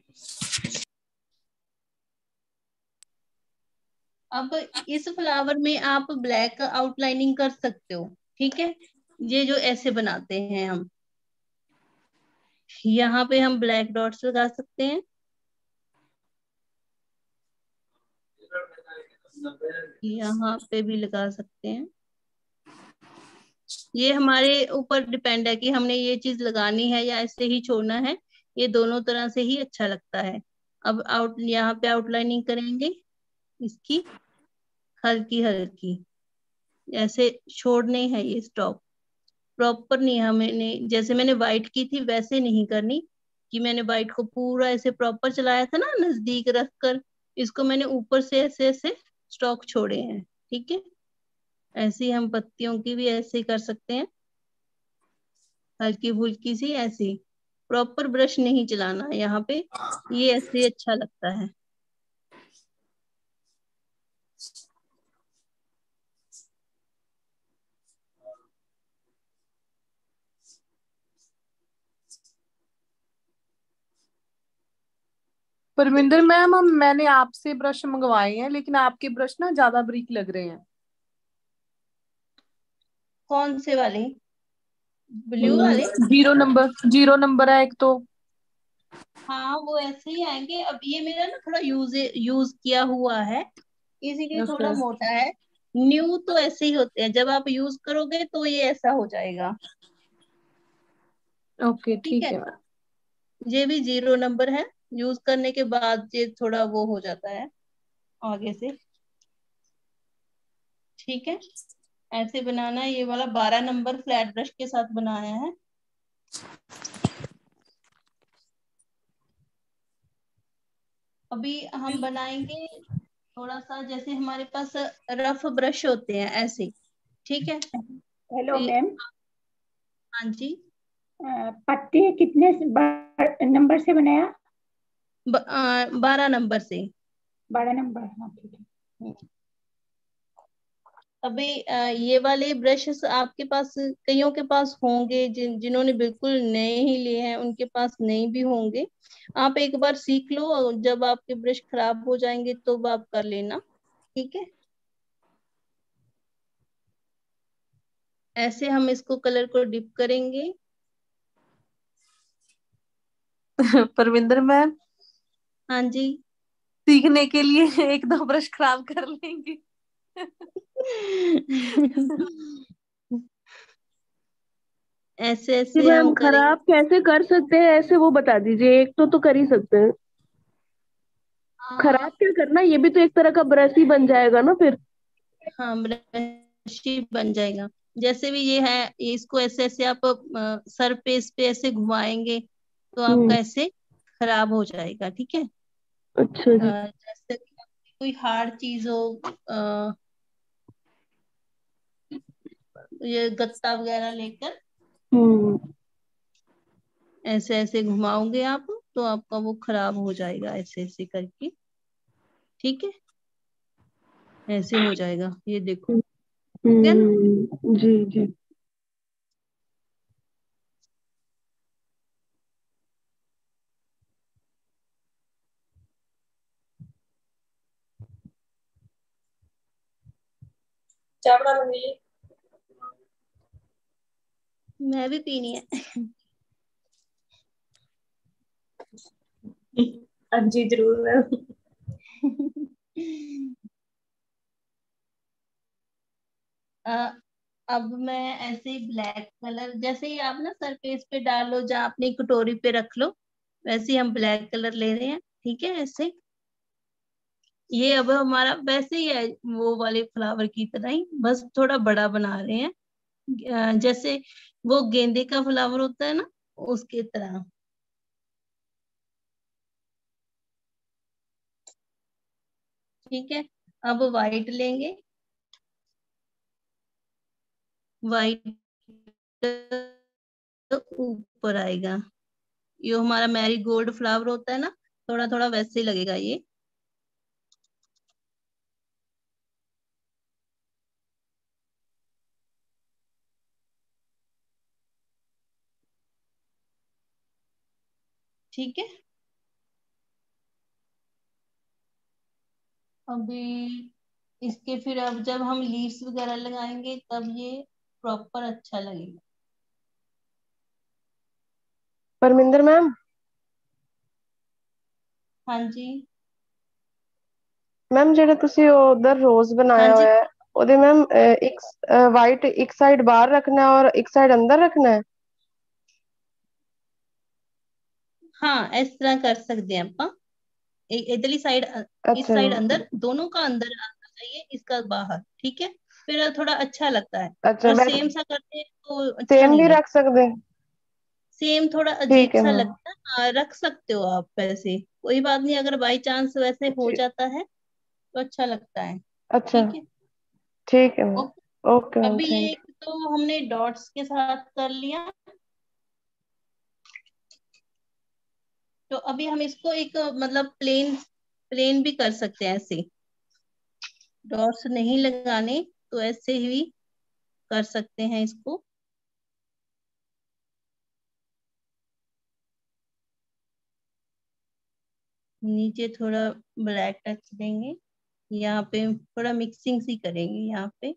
अब इस फ्लावर में आप ब्लैक आउटलाइनिंग कर सकते हो, ठीक है। ये जो ऐसे बनाते हैं हम, यहाँ पे हम ब्लैक डॉट्स लगा सकते हैं। यहाँ पे भी लगा सकते हैं। ये हमारे ऊपर डिपेंड है कि हमने ये चीज लगानी है या ऐसे ही छोड़ना है। ये दोनों तरह से ही अच्छा लगता है। अब आउट यहाँ पे आउटलाइनिंग करेंगे इसकी, हल्की हल्की ऐसे छोड़ने हैं ये स्टॉक। प्रॉपर नहीं, हमें जैसे मैंने व्हाइट की थी वैसे नहीं करनी कि मैंने व्हाइट को पूरा ऐसे प्रॉपर चलाया था ना नजदीक रखकर। इसको मैंने ऊपर से ऐसे ऐसे स्टॉक छोड़े हैं, ठीक है। ऐसे ही हम पत्तियों की भी ऐसे ही कर सकते हैं, हल्की फुल्की सी ऐसी। प्रॉपर ब्रश नहीं चलाना है यहाँ पे, ये ऐसे अच्छा लगता है। परमिंदर मैम, हम मैंने आपसे ब्रश मंगवाए हैं लेकिन आपके ब्रश ना ज्यादा बारीक लग रहे हैं। कौन से वाले? ब्लू वाले? जीरो नंबर, जीरो नंबर है एक तो। हाँ वो ऐसे ही आएंगे। अब ये मेरा ना थोड़ा यूज यूज किया हुआ है, इसीलिए थोड़ा Okay. मोटा है। न्यू तो ऐसे ही होते हैं, जब आप यूज करोगे तो ये ऐसा हो जाएगा। ओके ठीक ठीक है, है मैम। ये भी जीरो नंबर है। यूज करने के बाद ये थोड़ा वो हो जाता है आगे से, ठीक है। ऐसे बनाना है। ये वाला बारह नंबर फ्लैट ब्रश के साथ बनाया है। अभी हम बनाएंगे थोड़ा सा, जैसे हमारे पास रफ ब्रश होते हैं ऐसे, ठीक है। हेलो तो मैम, हाँ जी, पत्ते कितने से- ब- नंबर से बनाया? बारह नंबर से। बारह नंबर, हाँ ठीक है। अभी अ, ये वाले ब्रशेस आपके पास, कईयों के पास होंगे, जिन जिन्होंने बिल्कुल नए ही लिए हैं उनके पास नहीं भी होंगे। आप एक बार सीख लो, और जब आपके ब्रश खराब हो जाएंगे तो आप कर लेना, ठीक है। ऐसे हम इसको कलर को डिप करेंगे। परविंदर मैम, हाँ जी। सीखने के लिए एक दो ब्रश खराब कर लेंगे। ऐसे ऐसे हम मैम करेंगे। खराब कैसे कर सकते हैं, ऐसे वो बता दीजिए। एक तो तो कर ही सकते हैं, खराब क्या करना, ये भी तो एक तरह का ब्रश ही बन जाएगा ना फिर। हाँ ब्रश ही बन जाएगा। जैसे भी ये है, इसको ऐसे ऐसे आप अ, सर पे इस पे ऐसे घुमाएंगे तो आपका ऐसे खराब हो जाएगा। ठीक है। अच्छा जी। अ, जैसे कि कोई हार्ड चीज हो, अ, ये गत्ता वगैरह लेकर हम्म ऐसे ऐसे घुमाओगे आप, तो आपका वो खराब हो जाएगा ऐसे ऐसे करके। ठीक है, ऐसे हो जाएगा, ये देखो। हो गया ना। हम्म जी जी। चाय बना लूंगी। मैं भी पीनी है। हाँ जी जरूर मैम। अ, अब मैं ऐसे ही ब्लैक कलर, जैसे ही आप ना सरफेस पे डालो, जहाँ अपनी कटोरी पे रख लो, वैसे ही हम ब्लैक कलर ले रहे हैं। ठीक है, ऐसे। ये अब हमारा वैसे ही है, वो वाले फ्लावर की तरह ही, बस थोड़ा बड़ा बना रहे हैं। अ, जैसे वो गेंदे का फ्लावर होता है ना, उसके तरह। ठीक है, अब वाइट लेंगे। वाइट ऊपर आएगा। ये हमारा मैरी गोल्ड फ्लावर होता है ना, थोड़ा थोड़ा वैसे ही लगेगा ये। ठीक है, अभी इसके फिर अब जब हम लीव्स वगैरह लगाएंगे, तब ये प्रॉपर अच्छा लगेगा। परमिंदर मैम। हाँ जी। मैम ਜਿਹੜੇ ਤੁਸੀਂ ਉਧਰ ਰੋਜ਼ हाँ ਬਣਾਇਆ जी। ਹੋਇਆ ਹੈ ਉਹਦੇ ਮੈਮ ਇੱਕ ਵਾਈਟ ਇੱਕ ਸਾਈਡ ਬਾਹਰ ਰੱਖਣਾ है और एक साइड अंदर रखना है। हाँ, इस तरह कर सकते हैं ਆਪਾਂ। इधरली साइड, इस अच्छा साइड अंदर, दोनों का अंदर आना चाहिए, इसका बाहर। ठीक है, फिर थोड़ा अच्छा लगता है। अच्छा और वैसे सेम सा करते हैं तो अच्छा सेम नहीं भी लगता। रख सकते हैं। सेम थोड़ा अजीब ठीक है सा मैम। लगता है। हाँ, रख सकते हो आप वैसे, कोई बात नहीं। अगर बाई चांस वैसे हो ठीक- जाता है तो अच्छा लगता है। अच्छा ठीक है। ठीक है मैम। ओके। ओके मैम अभी ये थैंक एक तो हमने डॉट्स के साथ कर लिया, तो अभी हम इसको एक मतलब प्लेन प्लेन भी कर सकते हैं ऐसे। डॉट्स नहीं लगाने तो ऐसे ही कर सकते हैं इसको। नीचे थोड़ा ब्लैक टच देंगे, यहाँ पे थोड़ा मिक्सिंग सी करेंगे। यहाँ पे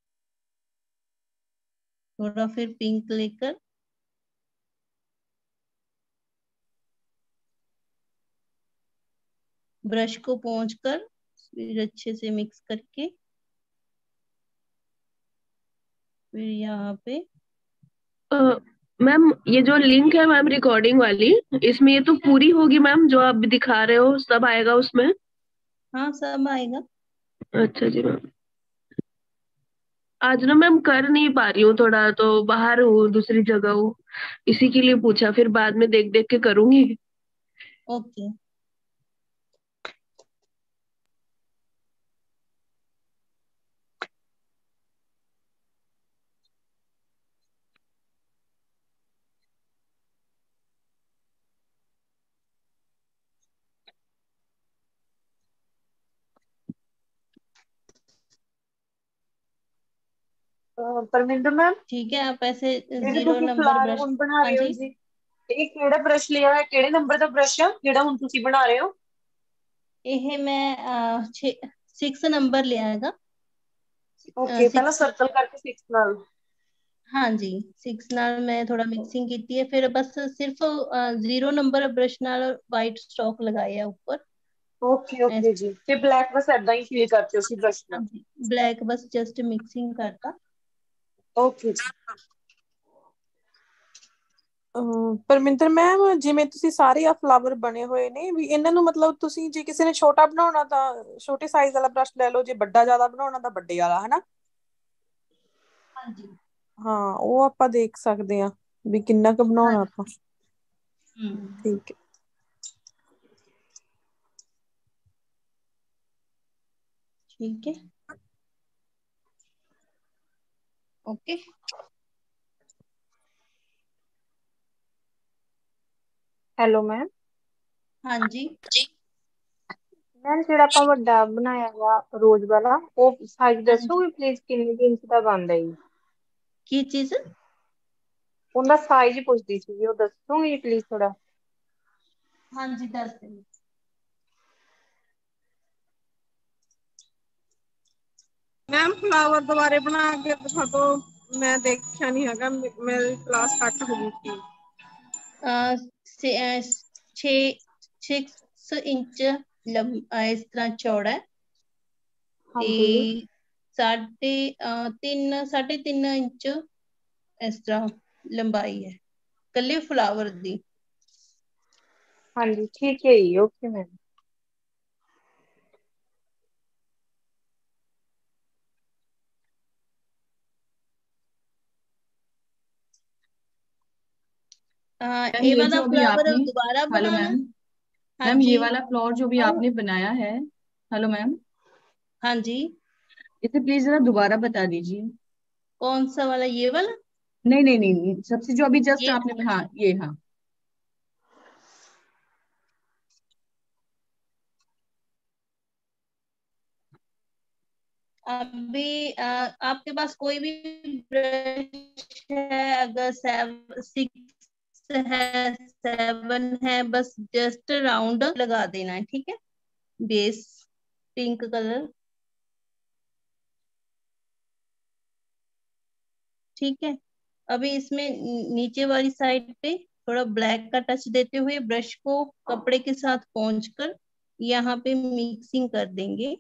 थोड़ा फिर पिंक लेकर ब्रश को पोंछ कर फिर अच्छे से मिक्स करके फिर यहाँ पे। मैम ये जो लिंक है मैम रिकॉर्डिंग वाली इसमें ये तो पूरी होगी मैम जो आप दिखा रहे हो सब आएगा उसमें। हाँ, सब आएगा। अच्छा जी मैम। आज ना मैम कर नहीं पा रही हूँ थोड़ा तो बाहर हूँ दूसरी जगह हूँ इसी के लिए पूछा फिर बाद में देख देख के करूंगी। ओके। परमिंदर मैम ठीक है, आप ऐसे ਜਿਹੜੇ जीरो ਤੁਸੀਂ नंबर ਫਲਾਰ ब्रश। ਹੁਣ ਬਣਾ हाँ ਰਹੇ ਹੋ जी। ਜੀ ਇਹ ਕਿਹੜਾ ਬ੍ਰਸ਼ ਲਿਆ ਹੈ ਕਿਹੜੇ ਨੰਬਰ ਦਾ ਬ੍ਰਸ਼ ਆ ਜਿਹੜਾ ਹੁਣ ਤੁਸੀਂ ਬਣਾ ਰਹੇ ਹੋ। ਇਹ मैं सिक्स नंबर लिया हैगा। ਓਕੇ ਪਹਿਲਾਂ सिक्स। सर्कल करके सिक्स ਨਾਲ। हाँ जी, सिक्स नाल मैं थोड़ा मिक्सिंग की है, फिर बस सिर्फ जीरो नंबर ब्रश नाल वाइट स्टॉक लगाया ऊपर। ਓਕੇ ऐसे। ਓਕੇ ਜੀ ਤੇ ਬਲੈਕ बस ऐदा ही फील करते हो उसी ब्रश हाँ ਨਾਲ। जी, ब्लैक बस जस्ट मिक्सिंग करता। ਓਕੇ ਜੀ। ਅਹ ਪਰਮਿੰਦਰ ਮੈਮ ਜਿਵੇਂ ਤੁਸੀਂ ਸਾਰੇ ਆ ਫਲਾਵਰ ਬਣੇ ਹੋਏ ਨੇ ਵੀ ਇਹਨਾਂ ਨੂੰ ਮਤਲਬ ਤੁਸੀਂ ਜੇ ਕਿਸੇ ਨੇ ਛੋਟਾ ਬਣਾਉਣਾ ਤਾਂ ਛੋਟੇ ਸਾਈਜ਼ ਵਾਲਾ ਬ੍ਰਸ਼ ਲੈ ਲਓ ਜੇ ਵੱਡਾ ਜ਼ਿਆਦਾ ਬਣਾਉਣਾ ਤਾਂ ਵੱਡੇ ਵਾਲਾ ਹਨਾ। हाँ जी। ਹਾਂ ਉਹ ਆਪਾਂ ਦੇਖ ਸਕਦੇ ਆ ਵੀ ਕਿੰਨਾ ਕੁ ਬਣਾਉਣਾ ਆਪਾਂ। ठीक है। ठीक है, ओके। Hello ma'am. हाँ जी मैम ਜਿਹੜਾ ਆਪਾਂ ਵੱਡਾ ਬਣਾਇਆ ਵਾ ਰੋਜ਼ ਵਾਲਾ ਉਹ ਸਾਈਜ਼ हाँ जी ਦੱਸੋਗੇ ਪਲੀਜ਼ ਕਿੰਨੇ ਕੁ ਇੰਚ ਦਾ ਬਣਦਾ ਜੀ? की चीज? ਉਹਦਾ ਸਾਈਜ਼ ਪੁੱਛਦੀ ਸੀ, ਉਹ ਦੱਸੋਗੇ ਪਲੀਜ਼ ਥੋੜਾ? हाँ जी दस दिन। ਮੈਮ ਫਲਾਵਰ ਦੁਬਾਰੇ ਬਣਾ ਕੇ ਦਿਖਾ ਦੋ, ਮੈਂ ਦੇਖਿਆ ਨਹੀਂ ਹੈਗਾ, ਮੇ- ਮੇਰੀ ਕਲਾਸ ਕੱਟ ਹੋ ਗਈ ਸੀ। अ, से अ, छः छः इंच लंब अ, इस तरह चौड़ा है ਹਾਂਜੀ ਤੇ साढ़े अ, तीन साढ़े तीन इंच इस तरह लंबाई है कल्ले फ्लावर दी। ਹਾਂਜੀ ਠੀਕ ਹੈ ਜੀ, ਓਕੇ ਮੈਮ। अ, मैम ये ये वाला जो अभी फ्लावर आपने, दोबारा हेलो बनाना है? मैम, हाँ मैम जी ये वाला फ्लोर जो भी आपने बनाया है, हेलो मैम, हाँ जी। इसे प्लीज जरा दोबारा बता दीजिए। कौन सा वाला? ये वाला? नहीं नहीं नहीं नहीं, सबसे जो अभी जस्ट ये आपने, हाँ ये, हाँ अभी अ, आपके पास कोई भी ब्रश है? अगर सेव सिक्स है सेवन है, बस जस्ट राउंड लगा देना है, ठीक है। बेस पिंक कलर, ठीक है। अभी इसमें नी- नीचे वाली साइड पे थोड़ा ब्लैक का टच देते हुए ब्रश को कपड़े के साथ पहुंच कर यहाँ पे मिक्सिंग कर देंगे।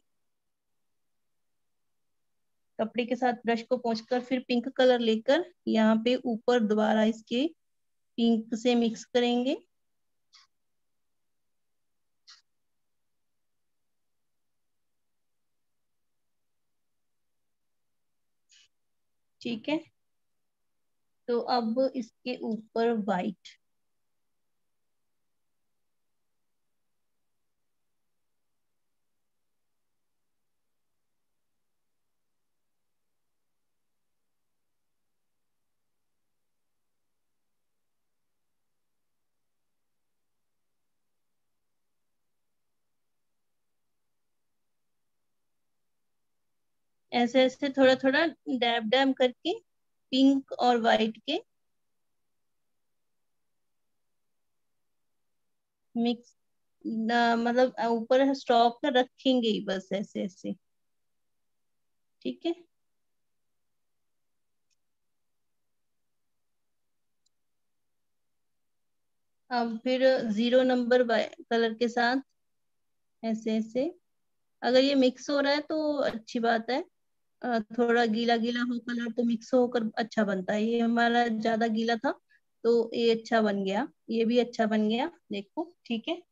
कपड़े के साथ ब्रश को पहुंचकर फिर पिंक कलर लेकर यहाँ पे ऊपर दोबारा इसके पिंक से मिक्स करेंगे। ठीक है, तो अब इसके ऊपर वाइट, ऐसे ऐसे थोड़ा थोड़ा डैब डैब करके पिंक और वाइट के मिक्स, मतलब ऊपर स्टॉक में रखेंगे ही बस ऐसे ऐसे, ठीक है। अब फिर जीरो नंबर कलर के साथ ऐसे ऐसे, अगर ये मिक्स हो रहा है तो अच्छी बात है। अ, थोड़ा गीला गीला हो कलर तो मिक्स होकर अच्छा बनता है। ये हमारा ज्यादा गीला था तो ये अच्छा बन गया, ये भी अच्छा बन गया, देखो ठीक है।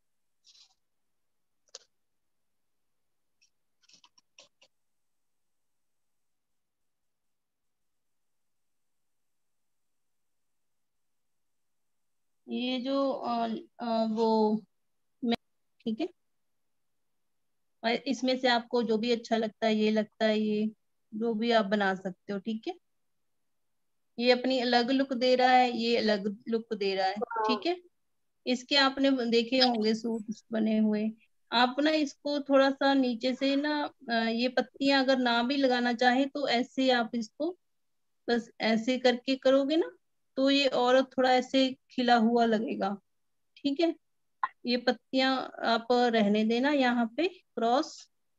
ये जो अ, अ, वो ठीक है, और इसमें से आपको जो भी अच्छा लगता है, ये लगता है, ये जो भी आप बना सकते हो, ठीक है। ये अपनी अलग लुक दे रहा है, ये अलग लुक दे रहा है, ठीक है। इसके आपने देखे होंगे सूट बने हुए। आप ना इसको थोड़ा सा नीचे से ना अ, ये पत्तियां अगर ना भी लगाना चाहे तो ऐसे आप इसको बस ऐसे करके करोगे ना तो ये और थोड़ा ऐसे खिला हुआ लगेगा, ठीक है। ये पत्तियां आप रहने देना यहाँ पे क्रॉस।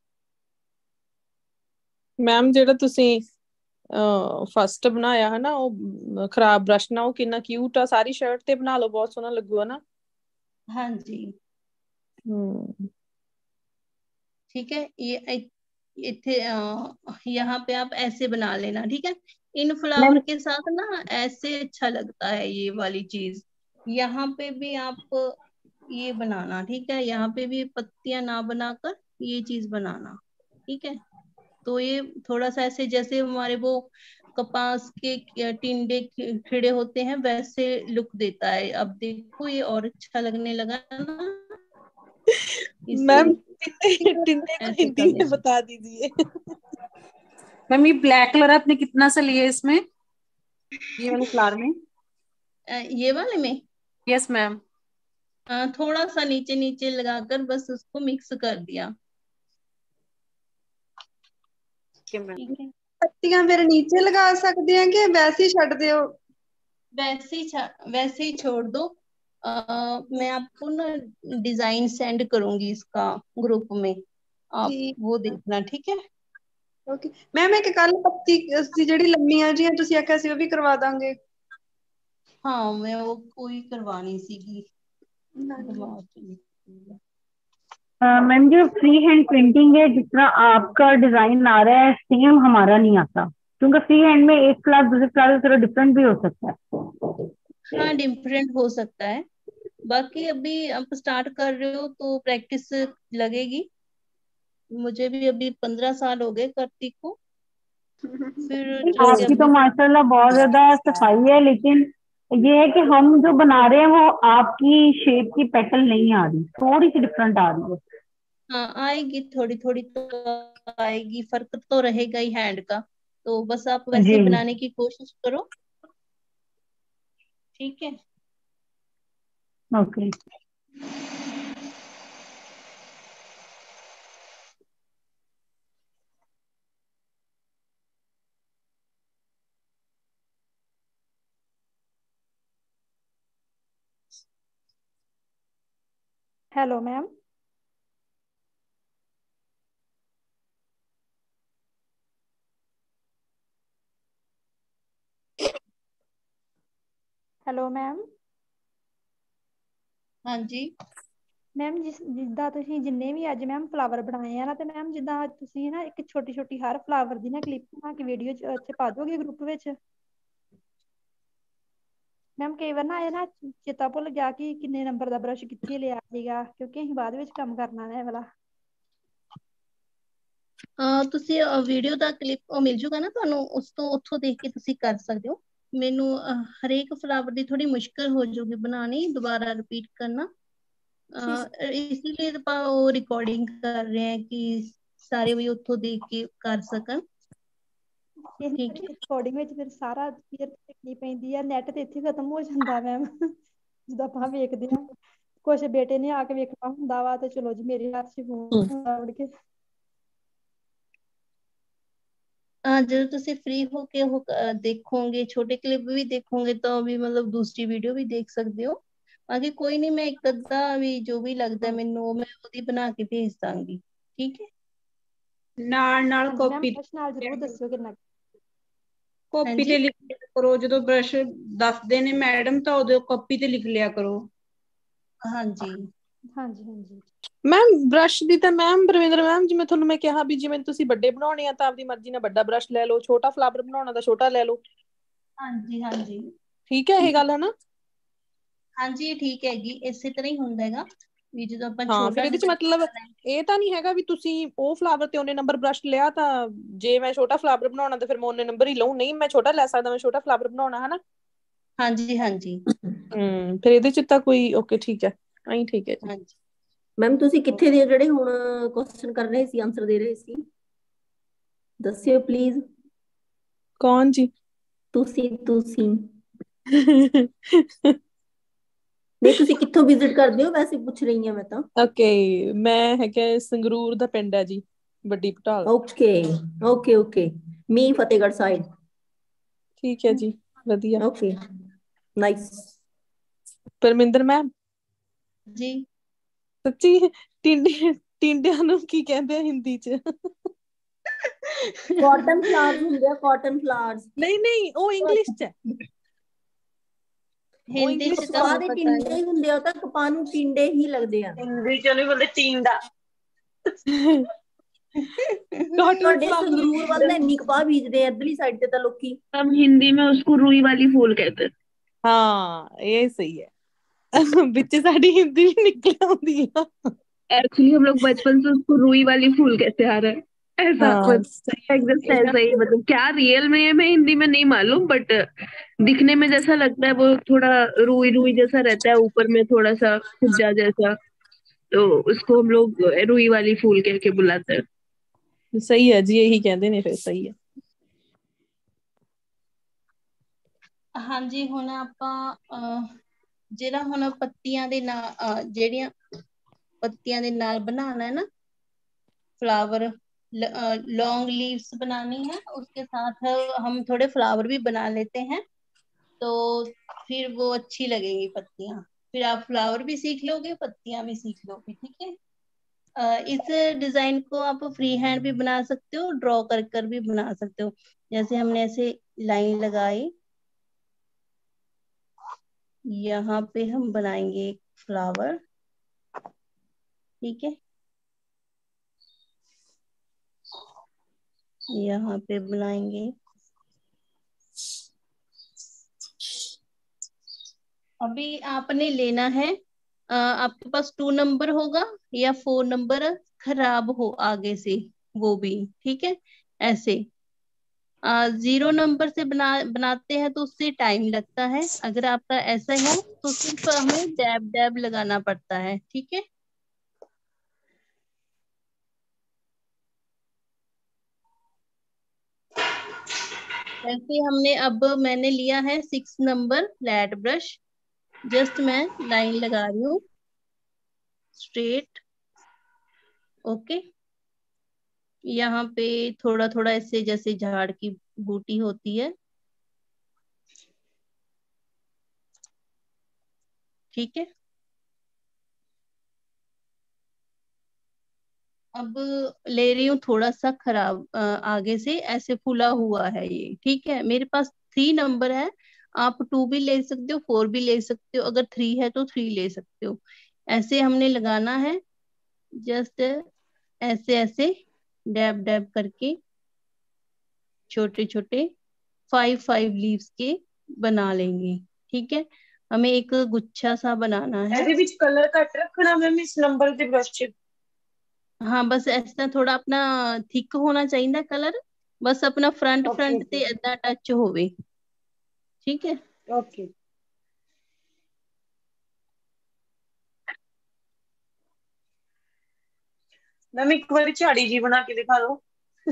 ਮੈਮ ਜਿਹੜਾ ਤੁਸੀਂ ਫਸਟ ਬਣਾਇਆ ਹੈ ਨਾ ਉਹ ਖਰਾਬ ਬ੍ਰਸ਼ ਨਾਲ, ਉਹ ਕਿੰਨਾ ਕਿਊਟ ਆ, ਸਾਰੀ ਸ਼ਰਟ ਤੇ ਬਣਾ ਲਓ, ਬਹੁਤ ਸੋਹਣਾ ਲੱਗੂਗਾ ਨਾ। हाँ जी ਹਮ ठीक है। ये इथे यहाँ पे आप ऐसे बना लेना, ठीक है। इन फ्लावर मैम के साथ ना ऐसे अच्छा लगता है ये वाली चीज। यहाँ पे भी आप ये बनाना, ठीक है। यहाँ पे भी पत्तियां ना बनाकर ये चीज बनाना, ठीक है। तो ये थोड़ा सा ऐसे जैसे हमारे वो कपास के टिंडे खिड़े होते हैं वैसे लुक देता है। अब देखो ये और अच्छा लगने लगा ना। मैम टिंडे टिंडे को ऐसे हिंदी कर में बता दीजिए। मैम ये ब्लैक कलर आपने कितना सा लिया इसमें, ये वाले फ्लावर में? ये वाले में यस मैम। थोड़ा सा नीचे नीचे लगाकर बस उसको मिक्स कर दिया। ठीक है, पत्तियां फिर नीचे लगा सकते हैं कि वैसे ही छੱਡ दियो? वैसे ही छा- वैसे ही छोड़ दो। आ, मैं आपको ना डिजाइन सेंड करूंगी इसका ग्रुप में, आप ठीक वो देखना। ठीक है। ਓਕੇ ਮੈਮ ਇੱਕ ਕੱਲ ਪੱਤੀ ਸੀ ਜਿਹੜੀ ਲੰਮੀਆਂ ਜੀਆਂ ਤੁਸੀਂ ਆਖਿਆ ਸੀ ਉਹ ਵੀ ਕਰਵਾ ਦਾਂਗੇ। हाँ मैं वो कोई करवानी सीगी दिमाग ਚ नहीं सीगा। मैम जो फ्री हैंड प्रिंटिंग है, जिस तरह आपका डिजाइन आ रहा है सेम हमारा नहीं आता, क्योंकि फ्री हैंड में एक फ्लावर दूसरे फ्लावर की तरह डिफरेंट भी हो सकता है। हाँ डिफरेंट हो सकता है, बाकी अभी आप स्टार्ट कर रहे हो तो प्रैक्टिस लगेगी। मुझे भी अभी पंद्रह साल हो गए करती को, फिर चल के आपकी तो अभी माशाल्लाह बहुत ज्यादा सफाई है, लेकिन ये है कि हम जो बना रहे हैं वो आपकी शेप की पेटल नहीं आ रही, थोड़ी सी डिफरेंट आ रही है। हाँ आएगी, थोड़ी थोड़ी तो आएगी, फर्क तो रहेगा ही हैंड का। तो बस आप वैसे जी बनाने की कोशिश करो। ठीक है। Okay. Hello ma'am. Hello ma'am. ਹਾਂਜੀ ਮੈਮ ਜਿਸ ਜਿੱਦਾਂ ਤੁਸੀਂ ਜਿੰਨੇ ਵੀ ਅੱਜ ਮੈਮ ਫਲਾਵਰ ਬਣਾਏ ਆ ਨਾ, ਤੇ ਮੈਮ ਜਿੱਦਾਂ ਤੁਸੀਂ ਨਾ ਇੱਕ ਛੋਟੀ ਛੋਟੀ ਹਰ ਫਲਾਵਰ ਦੀ ਨਾ ਕਲਿੱਪ ਬਣਾ ਕੇ ਵੀਡੀਓ ਚ ਚ ਪਾ ਦੋਗੇ ਗਰੁੱਪ ਵਿੱਚ? ਮੈਮ ਕਈ ਵਾਰ ਨਾ ਇਹ ਨਾ ਚੇਤਾ ਭੁੱਲ ਗਿਆ ਕਿ ਕਿੰਨੇ ਨੰਬਰ ਦਾ ਬ੍ਰਸ਼ ਕਿੱਥੇ ਲਿਆ ਸੀਗਾ, ਕਿਉਂਕਿ ਅਸੀਂ ਬਾਅਦ ਵਿੱਚ ਕੰਮ ਕਰਨਾ ਨਾ ਇਹ ਵਾਲਾ। ਅਹ ਤੁਸੀਂ ਵੀਡੀਓ ਦਾ ਕਲਿੱਪ ਮਿਲ ਜੂਗਾ ਨਾ ਤੁਹਾਨੂੰ, ਉਸ ਤੋਂ ਉੱਥੋਂ ਦੇਖ ਕੇ ਤੁਸੀਂ ਕਰ ਸਕਦੇ ਹੋ। ਮੈਨੂੰ ਅਹ, ਹਰੇਕ ਫਲਾਵਰ ਦੀ ਥੋੜੀ ਮੁਸ਼ਕਲ ਹੋ ਜਾਊਗੀ ਬਣਾਣੀ, ਦੁਬਾਰਾ ਰਿਪੀਟ ਕਰਨਾ। ਅਹ, ਇसीलिए ਆਪਾਂ ਉਹ ਰਿਕਾਰਡਿੰਗ ਕਰ ਰਹੇ ਹਾਂ ਕਿ ਸਾਰੇ ਵੀ ਉੱਥੋਂ ਦੇਖ ਕੇ ਕਰ ਸਕਣ। ਠੀਕ ਹੈ। ਰਿਕਾਰਡਿੰਗ ਵਿੱਚ ਫਿਰ ਸਾਰਾ ਕਲੀਅਰ ਦੇਖਣੀ ਪੈਂਦੀ ਆ, ਨੈਟ ਤੇ ਇੱਥੇ ਖਤਮ ਹੋ ਜਾਂਦਾ ਮੈਮ ਜਦੋਂ ਆਪਾਂ ਵੇਖਦੇ ਹਾਂ। ਕੁਛ ਬੇਟੇ ਨੇ ਆ ਕੇ ਵੇਖਣਾ ਹੁੰਦਾ ਵਾ, ਤੇ ਚਲੋ ਜੀ ਮੇਰੇ ਹੱਥ 'ਚ ਫੋਨ ਹੁੰਦਾ ਉੜ ਕੇ। हाँ जब ਤੁਸੀਂ फ्री होके हो अ, देखोगे, छोटे क्लिप भी देखोगे तो भी मतलब दूसरी वीडियो भी देख सकते हो। बाकी कोई नहीं, मैं एक अद्धा भी जो भी लगता है मैनू मैं ਉਹਦੀ ਬਣਾ ਕੇ ਭੇਜ ਦਾਂਗੀ। ਠੀਕ ਹੈ। ਨਾਲ ਨਾਲ ਹਾਂਜੀ ਮੈਮ ਕਾਪੀ ਬ੍ਰਸ਼ ਨਾਲ ਜ਼ਰੂਰ ਦੱਸਿਓ ਕਿੰਨਾ। ਕਾਪੀ ਹਾਂਜੀ ਤੇ ਲਿਖ ਲਿਆ ਕਰੋ, ਜਦੋਂ ਬ੍ਰਸ਼ ਦੱਸਦੇ ਨੇ ਮੈਡਮ ਤਾਂ ਉਦੋਂ ਕਾਪੀ ਤੇ ਲਿਖ ਲਿਆ ਕਰੋ। ਹਾਂਜੀ ਹਾਂਜੀ ਹਾਂਜੀ ਮੈਮ ਬ੍ਰਸ਼ ਦੀ ਤਾਂ ਮੈਮ ਪਰਵਿੰਦਰ ਮੈਮ ਜਿਵੇਂ ਤੁਹਾਨੂੰ ਮੈਂ ਕਿਹਾ ਵੀ ਜਿਵੇਂ ਤੁਸੀਂ ਵੱਡੇ ਬਣਾਉਣੇ ਆ ਤਾਂ ਆਪਦੀ ਮਰਜ਼ੀ ਨਾਲ ਵੱਡਾ ਬ੍ਰਸ਼ ਲੈ ਲਓ, ਛੋਟਾ ਫਲਾਵਰ ਬਣਾਉਣਾ ਤਾਂ ਛੋਟਾ ਲੈ ਲਓ। ਹਾਂਜੀ ਹਾਂਜੀ ਠੀਕ ਹੈ ਇਹ ਗੱਲ ਹੈ ਨਾ? ਹਾਂਜੀ ਇਹ ਠੀਕ ਹੈਗੀ, ਇਸੇ ਤਰ੍ਹਾਂ ਹੀ ਹੁੰਦਾ ਹੈਗਾ ਵੀ ਜਦੋਂ ਆਪਾਂ ਹਾਂ ਛੋਟਾ ਫਿਰ ਇਹਦੇ ਚ design ਮਤਲਬ ਇਹ ਤਾਂ ਨਹੀਂ ਹੈਗਾ ਵੀ ਤੁਸੀਂ ਉਹ ਫਲਾਵਰ ਤੇ ਉਹਨੇ ਨੰਬਰ ਬ੍ਰਸ਼ ਲਿਆ ਤਾਂ ਜੇ ਮੈਂ ਛੋਟਾ ਫਲਾਵਰ ਬਣਾਉਣਾ ਤਾਂ ਫਿਰ ਮੈਂ ਉਹਨੇ ਨੰਬਰ ਹੀ ਲਊ। ਨਹੀਂ, ਮੈਂ ਛੋਟਾ ਲੈ ਸਕਦਾ, ਮੈਂ ਛੋਟਾ ਫਲਾਵਰ ਬਣਾਉਣਾ ਹਨਾ। ਹਾਂਜੀ ਹਾਂਜੀ ਹਮ ਫਿਰ ਇਹਦੇ ਚ ਤਾਂ ਕੋਈ ਓਕੇ ਠੀਕ ਹੈ, ਆਈ ਠੀਕ ਹੈ ਜੀ। ਹਾਂਜੀ ਮੈਮ ਤੁਸੀਂ ਕਿੱਥੇ ਦੇ ਜਿਹੜੇ ਹੁਣ ਕੁਐਸਚਨ ਕਰ ਰਹੇ ਸੀ, ਆਨਸਰ ਦੇ ਰਹੇ ਸੀ, ਦੱਸਿਓ ਪਲੀਜ਼। ਕੌਣ ਜੀ? ਤੁਸੀਂ ਤੁਸੀਂ ਨਹੀਂ ਤੁਸੀਂ ਕਿੱਥੋਂ ਵਿਜ਼ਿਟ ਕਰਦੇ ਹੋ ਵੈਸੇ ਪੁੱਛ ਰਹੀ ਹਾਂ ਮੈਂ ਤਾਂ। ਓਕੇ ਮੈਂ ਹੈਗਾ ਸੰਗਰੂਰ ਦਾ ਪਿੰਡ ਹੈ ਜੀ, ਵੱਡੀ ਪਟਾਲ। ਓਕੇ ਓਕੇ ਓਕੇ ਮੀ ਫਤਿਹਗੜ੍ਹ ਸਾਹਿਬ। ਠੀਕ ਹੈ ਜੀ ਵਧੀਆ। Okay nice. ਪਰਮਿੰਦਰ ਮੈਮ ਜੀ ਸੱਚੀ ਟਿੰਡੇ ਟਿੰਡਿਆਂ ਨੂੰ ਕੀ ਕਹਿੰਦੇ ਆ ਹਿੰਦੀ ਚ? ਕਾਟਨ ਫਲਾਵਰਸ ਹੁੰਦੇ ਆ, ਕਾਟਨ ਫਲਾਵਰਸ। ਨਹੀਂ ਨਹੀਂ ਉਹ ਇੰਗਲਿਸ਼ ਚ ਹੈ। ਉਹ ਹਿੰਦੀ ਇੰਗਲਿਸ਼ ਚ ਚ ਤਾਂ ਕਪਾਹ ਹੁਣ ਦੇ ਪਤਾ ਟਿੰਡੇ ਹੀ ਹੁੰਦੇ ਆ, ਤਾਂ ਕਪਾਹ ਨੂੰ ਟਿੰਡੇ ਹੀ ਲੱਗਦੇ ਆ। हिंदी क्यों नहीं बोलते टींडा? ਕਾਟਨ ਤੁਹਾਡੇ ਫਲਾਵਰ ਸੰਗਰੂਰ ਵੱਲ ਤਾਂ ਇੰਨੀ ਕਪਾਹ ਬੀਜਦੇ ਆ, ਇੱਧਰਲੀ ਸਾਈਡ ਤੇ ਤਾਂ ਲੋਕੀ। हम हिंदी में उसको रुई वाली फूल कहते हैं। ਹਾਂ ਇਹ ਸਹੀ ਹੈ, ਵਿੱਚ ਸਾਡੀ ਹਿੰਦੀ ਵੀ ਨਿਕਲ ਆਉਂਦੀ ਆ। एक्चुअली हम लोग बचपन से उसको रुई वाली फूल कहते आ रहे हैं। ऐसा हाँ एग्जैक्ट ऐसा ही, मतलब क्या रियल में है मैं हिंदी में नहीं मालूम, बट दिखने में जैसा लगता है वो थोड़ा रुई रुई जैसा रहता है, ऊपर में थोड़ा सा खुजा जैसा, तो उसको हम लोग रुई वाली फूल कह के बुलाते हैं। सही है जी, यही कहते ने फिर सही है। हाँ जी, ਹੁਣ ਆਪਾਂ ਅਹ, ਜਿਹੜਾ ਹੁਣ ਪੱਤੀਆਂ ਦੇ ਨਾਲ ਅਹ, ਜਿਹੜੀਆਂ पत्तियां दे नाल बनाना है ना फ्लावर, लॉन्ग लीव्स बनानी है, उसके साथ हम थोड़े फ्लावर भी बना लेते हैं, तो फिर वो अच्छी लगेंगी पत्तियां। फिर आप फ्लावर भी सीख लोगे, पत्तियां भी सीख लोगे, ठीक है। अ, इस डिजाइन को आप फ्री हैंड भी बना सकते हो, ड्रॉ कर कर भी बना सकते हो। जैसे हमने ऐसे लाइन लगाई, यहाँ पे हम बनाएंगे एक फ्लावर, ठीक है। यहाँ पे बनाएंगे, अभी आपने लेना है, आ, आपके पास टू नंबर होगा या फोर नंबर खराब हो आगे से, वो भी ठीक है। ऐसे आ, जीरो नंबर से बना बनाते हैं तो उससे टाइम लगता है, अगर आपका ऐसा है तो सिर्फ हमें डैब डैब लगाना पड़ता है, ठीक है। ऐसे हमने, अब मैंने लिया है six number flat brush, just मैं लाइन लगा रही हूँ स्ट्रेट, ओके। यहाँ पे थोड़ा थोड़ा ऐसे जैसे झाड़ की बूटी होती है, ठीक है। अब ले रही हूँ थोड़ा सा खराब अ, आगे से ऐसे फूला हुआ है ये, ठीक है। मेरे पास थ्री नंबर है, आप टू भी ले सकते हो, फोर भी ले सकते हो, अगर थ्री है तो थ्री ले सकते हो। ऐसे हमने लगाना है, जस्ट ऐसे ऐसे डैब डैब करके छोटे छोटे फाइव फाइव लीव्स के बना लेंगे, ठीक है। हमें एक गुच्छा सा बनाना है। ਇਹਦੇ ਵਿੱਚ ਕਲਰ ਘੱਟ ਰੱਖਣਾ ਮੈਮ ਇਸ ਨੰਬਰ ਦੇ ਬ੍ਰਸ਼ 'ਚ? हाँ बस ऐसा थोड़ा अपना थिक होना चाहिए कलर, बस अपना फ्रंट ओके फ्रंट ओके ते इदा टच होवे, ठीक है। ओके मैम एक बार झाड़ी जी बना के दिखा दो।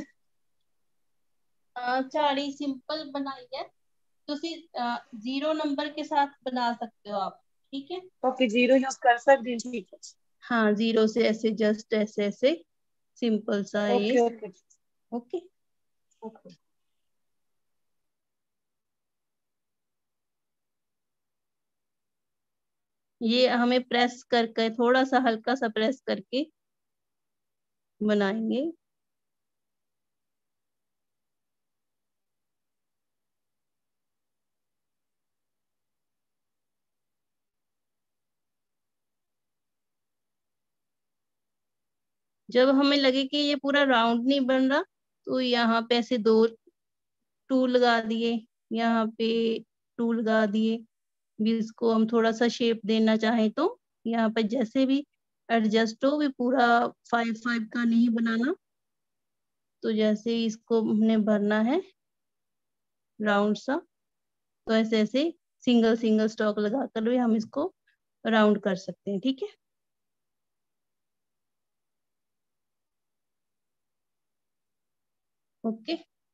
अ, झाड़ी सिंपल बनाई है, तुसी जीरो नंबर के साथ बना सकते हो आप, ठीक है। ओके जीरो यूज कर सकते हैं, ठीक है। हाँ जीरो से ऐसे जस्ट ऐसे ऐसे सिंपल सा ये, ओके ओके ओके। ओके ये हमें प्रेस करके थोड़ा सा हल्का सा प्रेस करके बनाएंगे। जब हमें लगे कि ये पूरा राउंड नहीं बन रहा, तो यहाँ पे ऐसे दो टू लगा दिए, यहाँ पे टू लगा दिए, भी इसको हम थोड़ा सा शेप देना चाहें तो यहाँ पे जैसे भी एडजस्ट हो, भी पूरा फाइव फाइव का नहीं बनाना। तो जैसे ही इसको हमने भरना है राउंड सा, तो ऐसे ऐसे सिंगल सिंगल स्टॉक लगाकर भी हम इसको राउंड कर सकते हैं, ठीक है। Okay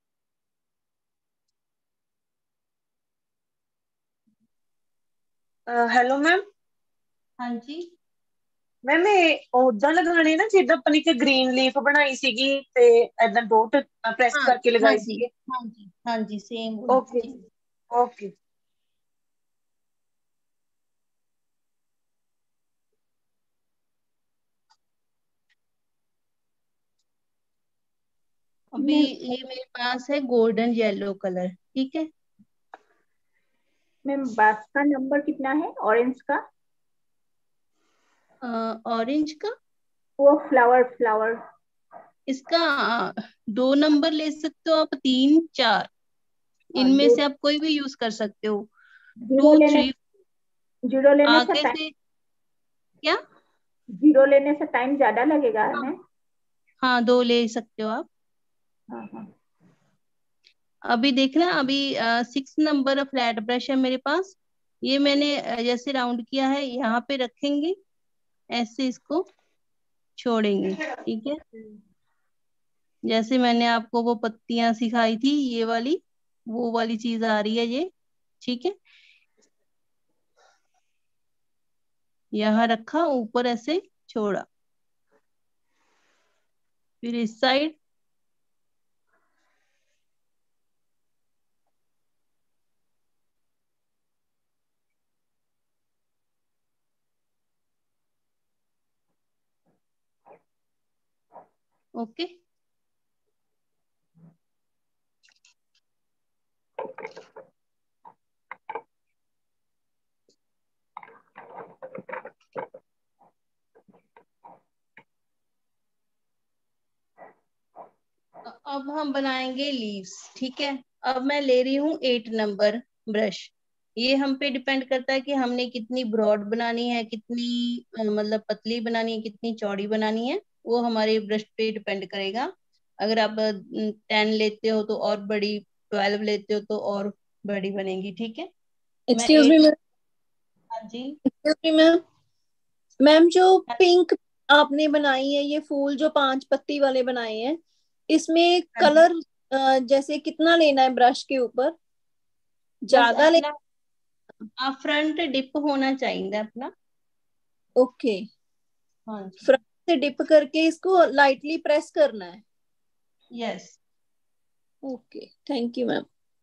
hello ma'am. हाँ जी मैम ਇਹ ਉਦਾਂ ਲਗਾਣੇ ਨਾ ਜਿੱਦਾਂ ਆਪਣੀ ਇੱਕ ਗ੍ਰੀਨ ਲੀਫ ਬਣਾਈ ਸੀਗੀ ਤੇ ਐਦਾਂ ਡੋਟ ਪ੍ਰੈਸ हाँ ਕਰਕੇ हाँ ਲਗਾਏ जी ਸੀਗੇ। हाँ जी हाँ जी सेम ओके ओके अभी ये मेरे पास है गोल्डन येलो कलर, ठीक है। मैम बस का नंबर कितना है ऑरेंज का? ऑरेंज का वो फ्लावर फ्लावर इसका अ, दो नंबर ले सकते हो आप, तीन चार, हाँ, इनमें दो से आप कोई भी यूज कर सकते हो। जीरो टू लेने थ्री जीरो लेने से आगे टाइम से क्या? जीरो लेने से टाइम ज्यादा लगेगा हाँ, हमें? हाँ दो ले सकते हो आप। हाँ हाँ अभी देखना, अभी सिक्स नंबर फ्लैट ब्रश है मेरे पास। ये मैंने अ, जैसे राउंड किया है यहाँ पे रखेंगे, ऐसे इसको छोड़ेंगे। ठीक है, जैसे मैंने आपको वो पत्तियां सिखाई थी, ये वाली वो वाली चीज आ रही है ये। ठीक है, यहाँ रखा, ऊपर ऐसे छोड़ा, फिर इस साइड ओके। अब हम बनाएंगे लीव्स। ठीक है, अब मैं ले रही हूँ एट नंबर ब्रश। ये हम पे डिपेंड करता है कि हमने कितनी ब्रॉड बनानी है, कितनी अ, मतलब पतली बनानी है, कितनी चौड़ी बनानी है, वो हमारे ब्रश पे डिपेंड करेगा। अगर आप टेन लेते हो तो और बड़ी, ट्वेल्व लेते हो तो और बड़ी बनेगी। ठीक है, मैं एक्सक्यूज मी एट। मैम, हाँ जी एक्सक्यूज मी मैम, मैम जो पिंक आपने बनाई है, ये फूल जो पांच पत्ती वाले बनाए हैं, इसमें हाँ जी, कलर जैसे कितना लेना है ब्रश के ऊपर? बस ज्यादा ले? अपना फ्रंट डिप होना चाहिए अपना। ओके, हाँ जी, फ्रंट से डिप करके इसको लाइटली प्रेस करना है। Yes. Okay, thank you ma'am.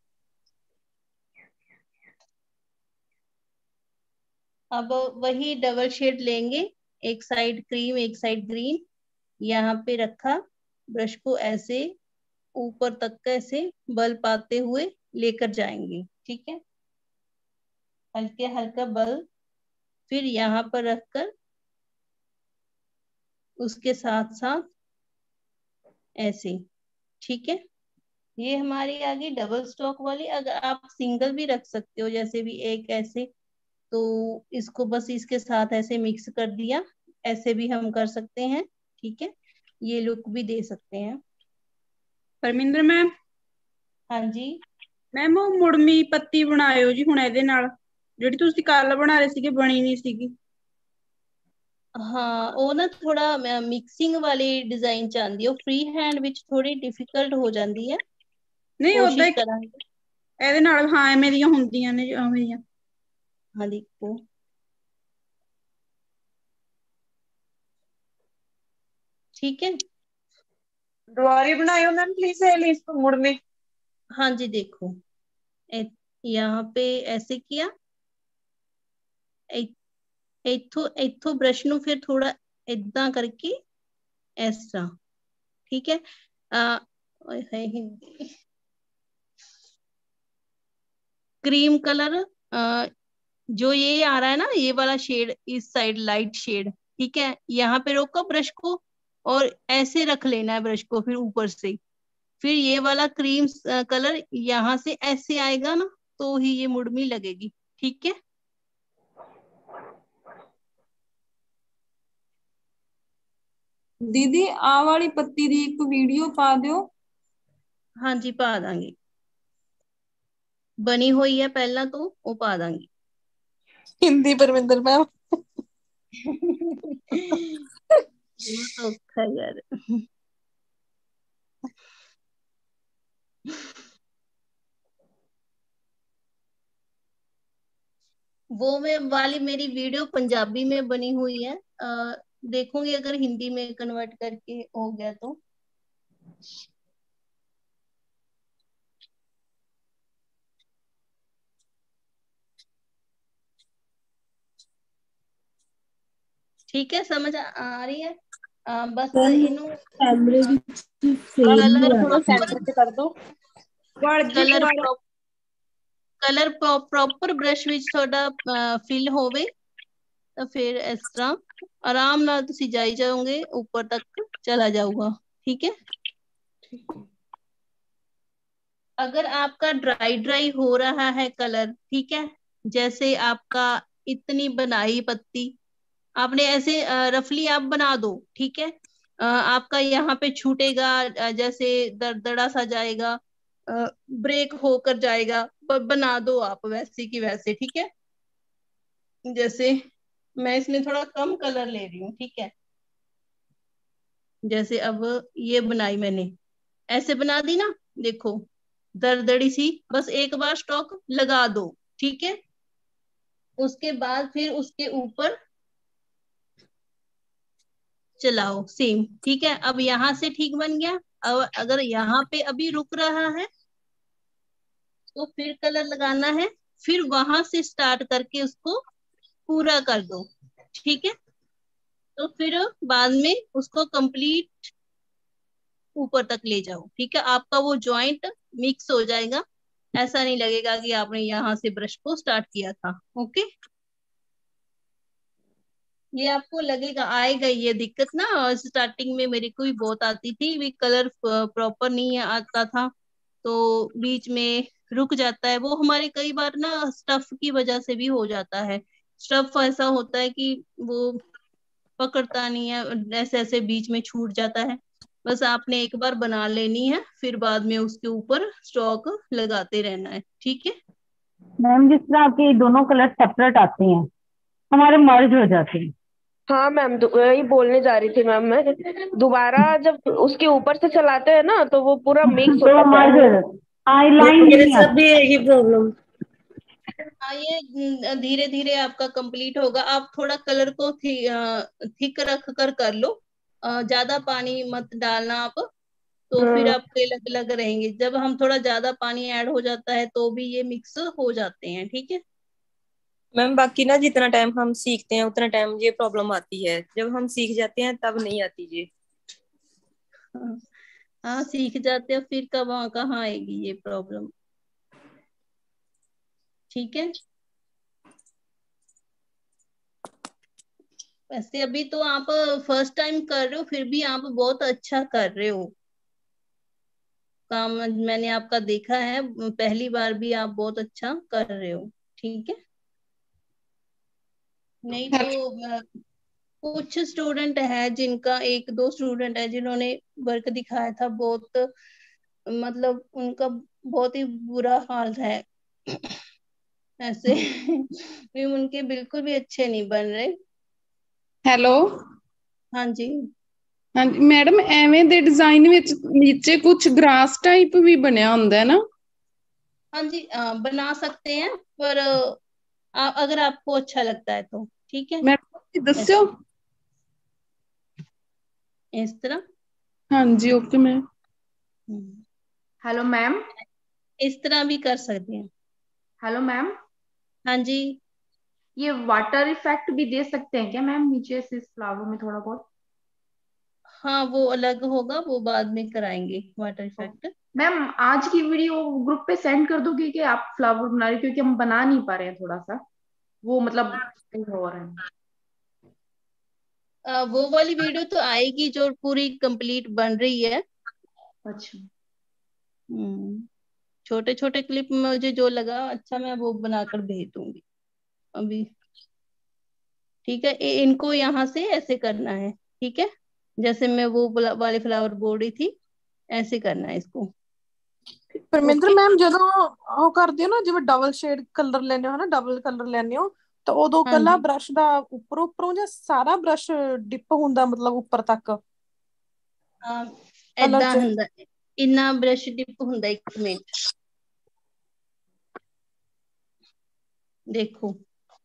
अब वही डबल शेड लेंगे, एक साइड क्रीम एक साइड ग्रीन, यहाँ पे रखा, ब्रश को ऐसे ऊपर तक का ऐसे बल पाते हुए लेकर जाएंगे। ठीक है, हल्के हल्का बल, फिर यहाँ पर रखकर उसके साथ साथ ऐसे। ठीक है, ये हमारी आ गई डबल स्टॉक वाली। अगर आप सिंगल भी रख सकते हो, जैसे भी एक ऐसे, तो इसको बस इसके साथ ऐसे मिक्स कर दिया, ऐसे भी हम कर सकते हैं। ठीक है, ये लुक भी दे सकते हैं। परमिंदर मैम, हाँ जी ਮੈਮ ਉਹ ਮੁੜਮੀ ਪੱਤੀ ਬਣਾਇਓ ਜੀ ਹੁਣ ਇਹਦੇ ਨਾਲ, ਜਿਹੜੀ ਤੁਸੀਂ ਕੱਲ ਬਣਾ ਰਹੇ ਸੀਗੇ ਬਣੀ ਨਹੀਂ ਸੀਗੀ। हाँ, वो ना थोड़ा मिक्सिंग वाली डिजाइन चाहती है, फ्री हैंड विच थोड़ी डिफिकल्ट हो जाती है। ਨਹੀਂ ਉਦਾਂ कोशिश ਹੀ करांगे। ਇਹਦੇ ਨਾਲ ਹਾਂ ਐਵੇਂ ਦੀਆਂ ਹੁੰਦੀਆਂ ਨੇ ਐਵੇਂ ਦੀਆਂ। हाँ देखो, ठीक है, दोबारी बनाइयो मैम प्लीज है लीज मुड़नी। हाँ जी देखो, ए- यहाँ पे ऐसे किया, ए- इथो इथो ब्रश ਨੂੰ ਫਿਰ ਥੋੜਾ ਇਦਾਂ ਕਰਕੇ ਇਸ ਤਰ੍ਹਾਂ। ठीक है, आ, है हिंदी क्रीम कलर, आ, जो ये आ रहा है ना, ये वाला शेड, इस साइड लाइट शेड। ठीक है, यहाँ पे रोको ब्रश को और ऐसे रख लेना है ब्रश को, फिर ऊपर से, फिर ये वाला क्रीम कलर यहाँ से ऐसे आएगा ना, तो ही ये मुड़मी लगेगी। ठीक है, ਦੀਦੀ ਆਹ ਵਾਲੀ ਪੱਤੀ ਦੀ ਇੱਕ ਵੀਡੀਓ ਪਾ ਦਿਓ। हाँ जी पा दांगी, बनी हुई है पहला, तो वो पा दांगी। हिंदी परमिंदर मैम। बहुत औखा है यार। वो में वाली मेरी वीडियो पंजाबी में बनी हुई है, आ, देखूंगी अगर हिंदी में कन्वर्ट करके हो गया तो। ठीक है, समझ आ, आ रही है। आ, बस इनू कैमरे कलर थोड़ा सेंटर से कर दो। Colour colour proper brush which थोड़ा फिल होवे, तो फिर इस तरह आराम नाल तुसी जाई जाओगे, ऊपर तक चला जाऊगा। ठीक है, अगर आपका ड्राई ड्राई हो रहा है कलर, ठीक है, जैसे आपका इतनी बनाई पत्ती आपने ऐसे रफली आप बना दो। ठीक है, आपका यहाँ पे छूटेगा, जैसे दरदड़ा सा जाएगा, ब्रेक होकर जाएगा, पर बना दो आप वैसे की वैसे, ठीक है। जैसे मैं इसमें थोड़ा कम कलर ले रही हूँ, ठीक है। जैसे अब ये बनाई मैंने, ऐसे बना दी ना, देखो दरदड़ी सी, बस एक बार स्टॉक लगा दो, ठीक है। उसके बाद फिर उसके ऊपर चलाओ सेम, ठीक है। अब यहाँ से ठीक बन गया। अब अगर यहाँ पे अभी रुक रहा है तो फिर कलर लगाना है, फिर वहां से स्टार्ट करके उसको पूरा कर दो, ठीक है। तो फिर बाद में उसको कंप्लीट ऊपर तक ले जाओ, ठीक है। आपका वो जॉइंट मिक्स हो जाएगा, ऐसा नहीं लगेगा कि आपने यहाँ से ब्रश को स्टार्ट किया था। ओके, ये आपको लगेगा, आएगा ये दिक्कत ना। स्टार्टिंग में मेरे को भी बहुत आती थी, भी कलर प्रॉपर नहीं आता था तो बीच में रुक जाता है। वो हमारे कई बार ना स्टफ की वजह से भी हो जाता है। स्टफ ऐसा होता है कि वो पकड़ता नहीं है, ऐसे ऐसे बीच में छूट जाता है। बस आपने एक बार बना लेनी है, फिर बाद में उसके ऊपर स्टॉक लगाते रहना है, ठीक है। मैम जिस तरह आपके दोनों कलर सेपरेट आते हैं, हमारे मर्ज हो जाते हैं। हाँ मैम, यही बोलने जा रही थी मैम मैं, दोबारा जब उसके ऊपर से चलाते हैं ना तो वो पूरा मिक्स तो होता मर्ज हो है। जाता है, आईलाइन मेरे नहीं साथ आती। भी यही प्रॉब्लम। हाँ, ये धीरे धीरे आपका कंप्लीट होगा। आप थोड़ा कलर को थी, थिक रख कर कर लो, अ, ज्यादा पानी मत डालना आप, तो फिर हाँ आपके अलग अलग रहेंगे। जब हम थोड़ा ज्यादा पानी ऐड हो जाता है तो भी ये मिक्स हो जाते हैं, ठीक है। मैम बाकी ना जितना टाइम हम सीखते हैं उतना टाइम ये प्रॉब्लम आती है, जब हम सीख जाते हैं तब नहीं आती ये। हाँ, हाँ सीख जाते हो, फिर कब वहाँ कहाँ आएगी ये प्रॉब्लम, ठीक है। वैसे अभी तो आप फर्स्ट टाइम कर रहे हो, फिर भी आप बहुत अच्छा कर रहे हो काम। मैंने आपका देखा है, पहली बार भी आप बहुत अच्छा कर रहे हो, ठीक है। नहीं तो कुछ स्टूडेंट है जिनका, एक दो स्टूडेंट है जिन्होंने वर्क दिखाया था, बहुत मतलब उनका बहुत ही बुरा हाल है ऐसे भी उनके बिल्कुल भी अच्छे नहीं बन रहे। ਹੈਲੋ हाँ जी, ਹਾਂਜੀ ਮੈਡਮ, ਐਵੇਂ ਦੇ ਡਿਜ਼ਾਈਨ ਵਿੱਚ ਨੀਚੇ ਕੁਝ ਗ੍ਰਾਸ ਟਾਈਪ ਵੀ ਬਣਿਆ ਹੁੰਦਾ ਹੈ ਨਾ? हाँ जी, आ, बना सकते हैं, पर आ, अगर आपको अच्छा लगता है तो ठीक है। मैडम दस्यो। इस तरह, हाँ जी ओके मैम। हेलो मैम, इस तरह भी कर सकते हैं। हेलो मैम, हाँ जी, ये वाटर इफेक्ट भी दे सकते हैं क्या मैम नीचे से इस फ्लावर में थोड़ा बहुत? हाँ वो अलग होगा, वो बाद में कराएंगे वाटर इफेक्ट। मैम आज की वीडियो ग्रुप पे सेंड कर दोगे कि आप फ्लावर बना रहे हो, क्योंकि हम बना नहीं पा रहे हैं, थोड़ा सा वो मतलब कहीं हो रहा है। आ, वो वाली वीडियो तो आएगी जो पूरी कंप्लीट बन रही है। अच्छा, हम्म, छोटे छोटे क्लिप में मुझे जो लगा अच्छा मैं वो बनाकर भेज दूंगी अभी, ठीक है। इ- इनको यहाँ से ऐसे करना है, ठीक है। जैसे मैं वो वाला- वाले फ्लावर बोल रही थी, ऐसे करना है इसको। ਪਰਮਿੰਦਰ ओके, ਮੈਮ ਜਦੋਂ ਉਹ ਕਰਦੇ ਹੋ ਨਾ, ਜਿਵੇਂ ਡਬਲ ਸ਼ੇਡ ਕਲਰ ਲੈਣੇ ਹੋ ਨਾ, ਡਬਲ ਕਲਰ ਲੈਣੇ ਹੋ, ਤਾਂ ਉਦੋਂ हाँ ਕੱਲਾ जी, ਬ੍ਰਸ਼ ਦਾ ਉੱਪਰੋਂ ਉੱਪਰੋਂ ਜਾਂ ਸਾਰਾ ਬ੍ਰਸ਼ ਡਿਪ ਹੁੰਦਾ ਮਤਲਬ ਉੱਪਰ ਤੱਕ हाँ ਕਲਰ ਏਦਾਂ ਚ? ਹੁੰਦਾ, ਇੰਨਾ ਬ੍ਰਸ਼ ਡਿਪ ਹੁੰਦਾ। ਇੱਕ ਮਿੰਟ देखो,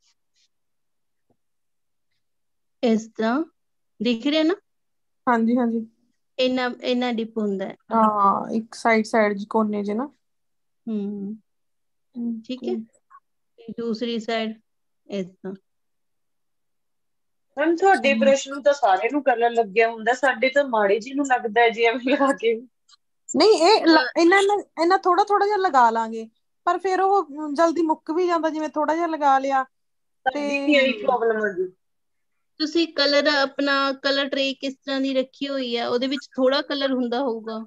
ਇਸ ਤਰ੍ਹਾਂ ਦਿਖ ਰਿਹਾ ਨਾ, ਹਾਂਜੀ ਹਾਂਜੀ ਇੰਨਾ ਇੰਨਾ ਡਿਪ ਹੁੰਦਾ ਹੈ। ਹਾਂ, ਇੱਕ ਸਾਈਡ ਸਾਈਡ ਜੀ ਕੋਨੇ ਚ ਨਾ। हम्म, ठीक है। दूसरी साइड ਇਸ ਤਰ੍ਹਾਂ। ਮੈਮ ਤੁਹਾਡੇ ਬ੍ਰਸ਼ ਨੂੰ ਤਾਂ ਸਾਰੇ ਨੂੰ ਕਲਰ ਲੱਗਿਆ ਹੁੰਦਾ, ਸਾਡੇ ਤਾਂ ਮਾੜੇ ਜੀ ਨੂੰ ਲੱਗਦਾ ਹੈ ਜੀ ਐਵੇਂ ਲਗਾ ਕੇ। ਨਹੀਂ ਇਹ ਲ- ਇਹਨਾਂ ਇਹਨਾਂ ਇਹਨਾਂ ਥੋੜਾ ਥੋੜਾ ਜਿਹਾ ਲਗਾ ਲਾਂਗੇ, ਪਰ ਫਿਰ ਉਹ ਜਲਦੀ ਮੁੱਕ ਵੀ ਜਾਂਦਾ, ਜਿਵੇਂ ਥੋੜਾ ਜਿਹਾ ਲਗਾ ਲਿਆ ਤੇ ਸਾਡੀ ਵੀ ਇਹੀ ਪ੍ਰੋਬਲਮ ਹੈ ਜੀ। ਤੁਸੀਂ ਕਲਰ ਆਪਣਾ ਕਲਰ ਟਰੇ ਕਿਸ ਤਰ੍ਹਾਂ ਦੀ ਰੱਖੀ ਹੋਈ ਹੈ, ਉਹਦੇ ਵਿੱਚ ਥੋੜਾ ਕਲਰ ਹੁੰਦਾ ਹੋਊਗਾ।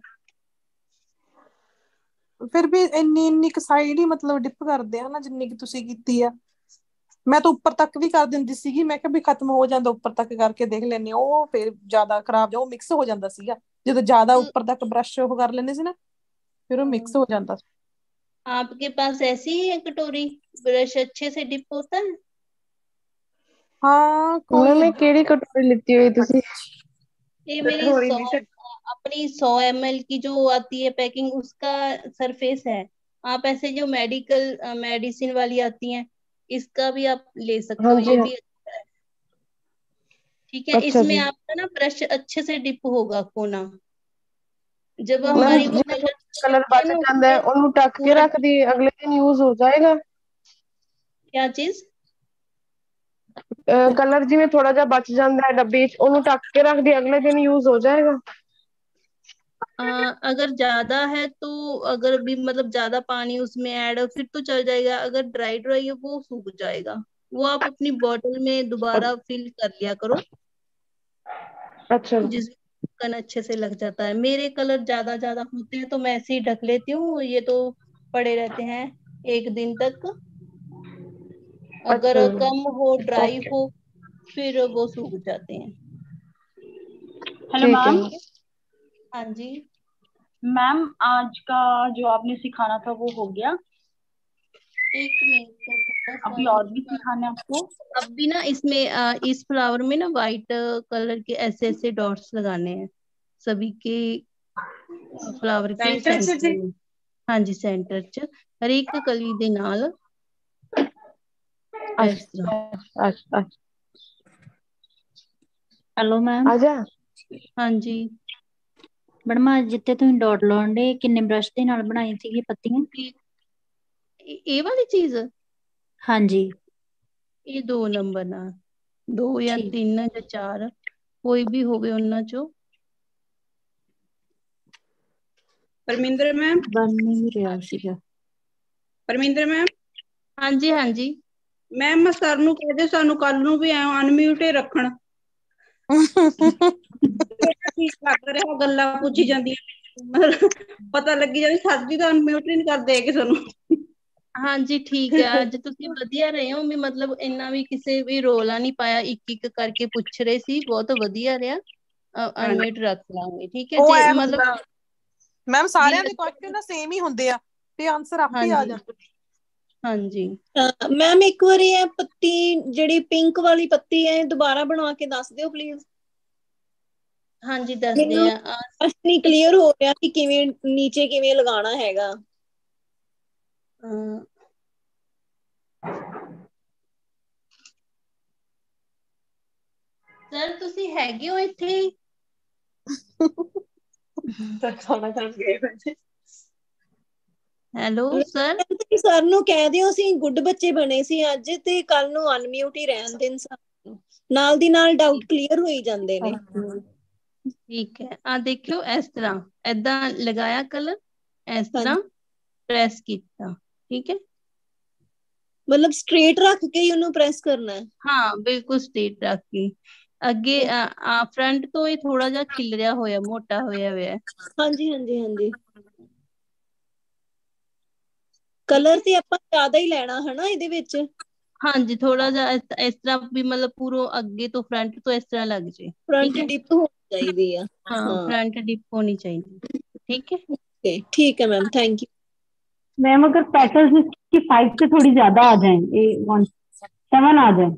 ਫਿਰ ਵੀ ਇੰਨੀ ਇੰਨੀ ਕੁ ਸਾਈਡ ਹੀ ਮਤਲਬ ਡਿਪ ਕਰਦੇ ਆ ਨਾ, ਜਿੰਨੀ ਕਿ ਤੁਸੀਂ ਕੀਤੀ ਆ। ਮੈਂ ਤਾਂ ਉੱਪਰ ਤੱਕ ਵੀ ਕਰ ਦਿੰਦੀ ਸੀਗੀ, ਮੈਂ ਕਿਹਾ ਵੀ ਖਤਮ ਹੋ ਜਾਂਦਾ ਉੱਪਰ ਤੱਕ ਕਰਕੇ ਦੇਖ ਲੈਨੇ, ਉਹ ਫਿਰ ਜ਼ਿਆਦਾ ਖਰਾਬ, ਉਹ ਮਿਕਸ ਹੋ ਜਾਂਦਾ ਸੀਗਾ ਜਦੋਂ ਜ਼ਿਆਦਾ ਉੱਪਰ ਤੱਕ ਬ੍ਰਸ਼ ਉਹ ਕਰ ਲੈਂਦੇ ਸੀ ना, फिर वो मिक्स हो जाता। आपके पास ऐसी ही है कटोरी, ब्रश अच्छे से डिप होता है? हाँ कोई मैम मैं केड़ी कटोरी लिती हुई तुसी? ये मेरी सौ अपनी सौ एम एल की जो आती है पैकिंग, उसका सरफेस है। आप ऐसे जो मेडिकल मेडिसिन वाली आती हैं, इसका भी आप ले सकते हाँ हो, जी, ये हाँ। भी अच्छा है। ठीक है, अच्छा इसमें जी। आपका ना ब्रश अच्छे से डिप होगा कोना, जब मैम हमारी वो जिवें कलर कलर बच ना जाता है उसमें ओनू ढक के पूरा रख दी, अगले दिन यूज हो जाएगा? क्या चीज? कलर जिवें थोड़ा जा बच जाता है डब्बे च, ओनू ढक के रख दी, अगले दिन यूज हो जाएगा? आ, अगर ज्यादा है तो, अगर भी मतलब ज्यादा पानी उसमें ऐड हो फिर तो चल जाएगा, अगर ड्राई ड्राई है वो सूख जाएगा। वो आप अपनी बोतल में दोबारा फिल कर लिया करो, अच्छा जिसमें ढक्कन अच्छे से लग जाता है। मेरे कलर ज्यादा ज्यादा होते हैं तो मैं ऐसे ही ढक लेती हूँ, ये तो पड़े रहते हैं एक दिन तक। अगर अच्छा कम हो, ड्राई ओके हो, फिर वो सूख जाते हैं। हेलो ठीक है मैम। हाँ जी मैम आज का जो आपने सिखाना था वो हो गया? एक मिनट तो थोड़ा सा अभी और भी रुकना। सिखाना है आपको? अब भी ना इसमें अ, इस फ्लावर में ना वाइट कलर के ऐसे ऐसे डॉट्स लगाने हैं सभी के फ्लावर के सेंटर से सेंटर जी? में। हाँ जी, सेंटर च हर एक कली दे नाल इस तरह। अच्छा अच्छा अच्छा हेलो मैम। आजा हाँ जी मैडम आज जिते तुम डॉट लाउन डे किन्ने ब्रश दे नाल बनाई थी पत्तियां? ये ये वाली चीज, हाँ जी ये दो नंबर ना, दो या ठीक। तीन या चार, कोई भी होवे उन्ना चो। परमिंदर मैम। बन नहीं रहा सीगा। परमिंदर मैम। हाँ जी हाँ जी मैम मैं सर ਨੂੰ ਕਹਿ ਦਿਓ ਸਾਨੂੰ ਕੱਲ ਨੂੰ ਵੀ ਐ ਅਨਮਿਊਟ ਹੀ ਰੱਖਣ। ਠੀਕ ਲੱਗ ਰਿਹਾ, ਗੱਲਾਂ ਪੁੱਛੀ ਜਾਂਦੀਆਂ, ਪਤਾ ਲੱਗੀ ਜਾਂਦੀ ਸਰ ਜੀ ਤਾਂ ਅਨਮਿਊਟ ਹੀ ਨਹੀਂ ਕਰਦੇ ਕਿਸੇ ਨੂੰ। हाँ जी ठीक है, ਅੱਜ ਤੁਸੀਂ ਵਧੀਆ ਰਹੇ ਹੋ ਵੀ, ਮਤਲਬ ਇੰਨਾ ਵੀ ਕਿਸੇ ਵੀ ਰੋਲਾ ਨਹੀਂ ਪਾਇਆ, ਇੱਕ ਇੱਕ ਕਰਕੇ ਪੁੱਛ ਰਹੇ ਸੀ, ਬਹੁਤ ਵਧੀਆ ਰਿਹਾ। ਅਨਮਿਊਟ ਰੱਖ ਲਾਂਗੇ, ਠੀਕ ਹੈ ਉਹ ਜੇ ਐ ਮਤਲਬ ਹੁੰਦਾ ਮੈਮ, ਸਾਰਿਆਂ ਵੀ ਦੇ ਕੁਐਸਚਨ ਨਾ ਸੇਮ ਹੀ ਹੁੰਦੇ ਆ ਤੇ ਆਨਸਰ ਆਪੇ हाँ ਆ जी ਜਾਂਦੇ। हाँ जी ਮੈਮ ਇੱਕ ਵਾਰੀ ਇਹ ਪੱਤੀ ਜਿਹੜੀ ਪਿੰਕ ਵਾਲੀ ਪੱਤੀ ਹੈ ਦੁਬਾਰਾ ਬਣਾ ਕੇ ਦੱਸ ਦਿਓ ਪਲੀਜ਼। हाँ जी दस ਮੈਨੂੰ दे आ, ਨਹੀਂ ਕਲੀਅਰ ਹੋ ਰਿਹਾ ਕਿ ਕਿਵੇਂ ਨੀਚੇ ਕਿਵੇਂ ਲਗਾਉਣਾ ਹੈਗਾ। आ, ਸਰ ਤੁਸੀਂ ਹੈਗੇ ਹੋ ਇੱਥੇ? Hello sir. ਸਰ ਨੂੰ ਕਹਿ ਦਿਓ ਅਸੀਂ ਗੁੱਡ ਬੱਚੇ ਬਣੇ ਸੀ ਅੱਜ, ਤੇ ਕੱਲ ਨੂੰ ਅਨਮਿਊਟ ਹੀ ਰਹਿਣ ਦੇਣ ਸਾਨੂੰ, ਨਾਲ ਦੀ ਨਾਲ ਡਾਊਟ ਕਲੀਅਰ ਹੋਈ ਜਾਂਦੇ ਨੇ। ਠੀਕ ਹੈ, ਆ ਦੇਖਿਓ ਇਸ ਤਰ੍ਹਾਂ ਏਦਾਂ ਲਗਾਇਆ ਕਲਰ, ਇਸ ਤਰ੍ਹਾਂ ਪ੍ਰੈਸ ਕੀਤਾ, ਠੀਕ ਹੈ। ਮਤਲਬ ਸਟ੍ਰੇਟ ਰੱਖ ਕੇ ਹੀ ਉਹਨੂੰ ਪ੍ਰੈਸ ਕਰਨਾ ਹੈ? ਹਾਂ ਬਿਲਕੁਲ ਸਟ੍ਰੇਟ ਰੱਖ ਕੇ। ਅੱਗੇ ਆ ਫਰੰਟ ਤੋਂ ਇਹ ਥੋੜਾ ਜਿਹਾ ਖਿਲਰਿਆ ਹੋਇਆ, ਮੋਟਾ ਹੋਇਆ ਹੋਇਆ। ਹਾਂਜੀ ਹਾਂਜੀ ਹਾਂਜੀ। ਕਲਰ ਤੇ ਆਪਾਂ ਜ਼ਿਆਦਾ ਹੀ ਲੈਣਾ ਹਨਾ ਇਹਦੇ ਵਿੱਚ? ਹਾਂਜੀ ਥੋੜਾ ਜਿਹਾ ਇਸ ਤਰ੍ਹਾਂ ਵੀ, ਮਤਲਬ ਪੂਰਾ ਅੱਗੇ ਤੋਂ ਫਰੰਟ ਤੋਂ ਇਸ ਤਰ੍ਹਾਂ ਲੱਗ ਜੇ। ਫਰੰਟ ਡਿਪ ਹੋਣੀ ਚਾਹੀਦੀ ਆ। ਹਾਂ ਫਰੰਟ ਡਿਪ होनी चाहिए, ठीक है। ठीक है मैम, थैंक यू। मैम अगर पेटल्स इसकी फाइव से थोड़ी ज्यादा आ जाएं, ए वन सेवन आ जाए,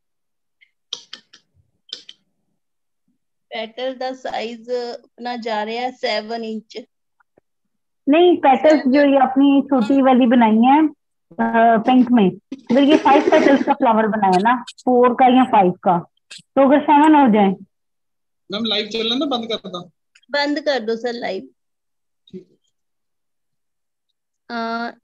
पेटल दा साइज अपना जा रहा है सेवन इंच। नहीं पेटल्स जो ये अपनी छोटी वाली बनाई है पिंक में, अगर ये फाइव पेटल्स का फ्लावर बनाया ना, फोर का या फाइव का, तो अगर सेवन हो जाए। मैम लाइव चल रहा है ना, बंद कर दो। बंद कर दो सर लाइव।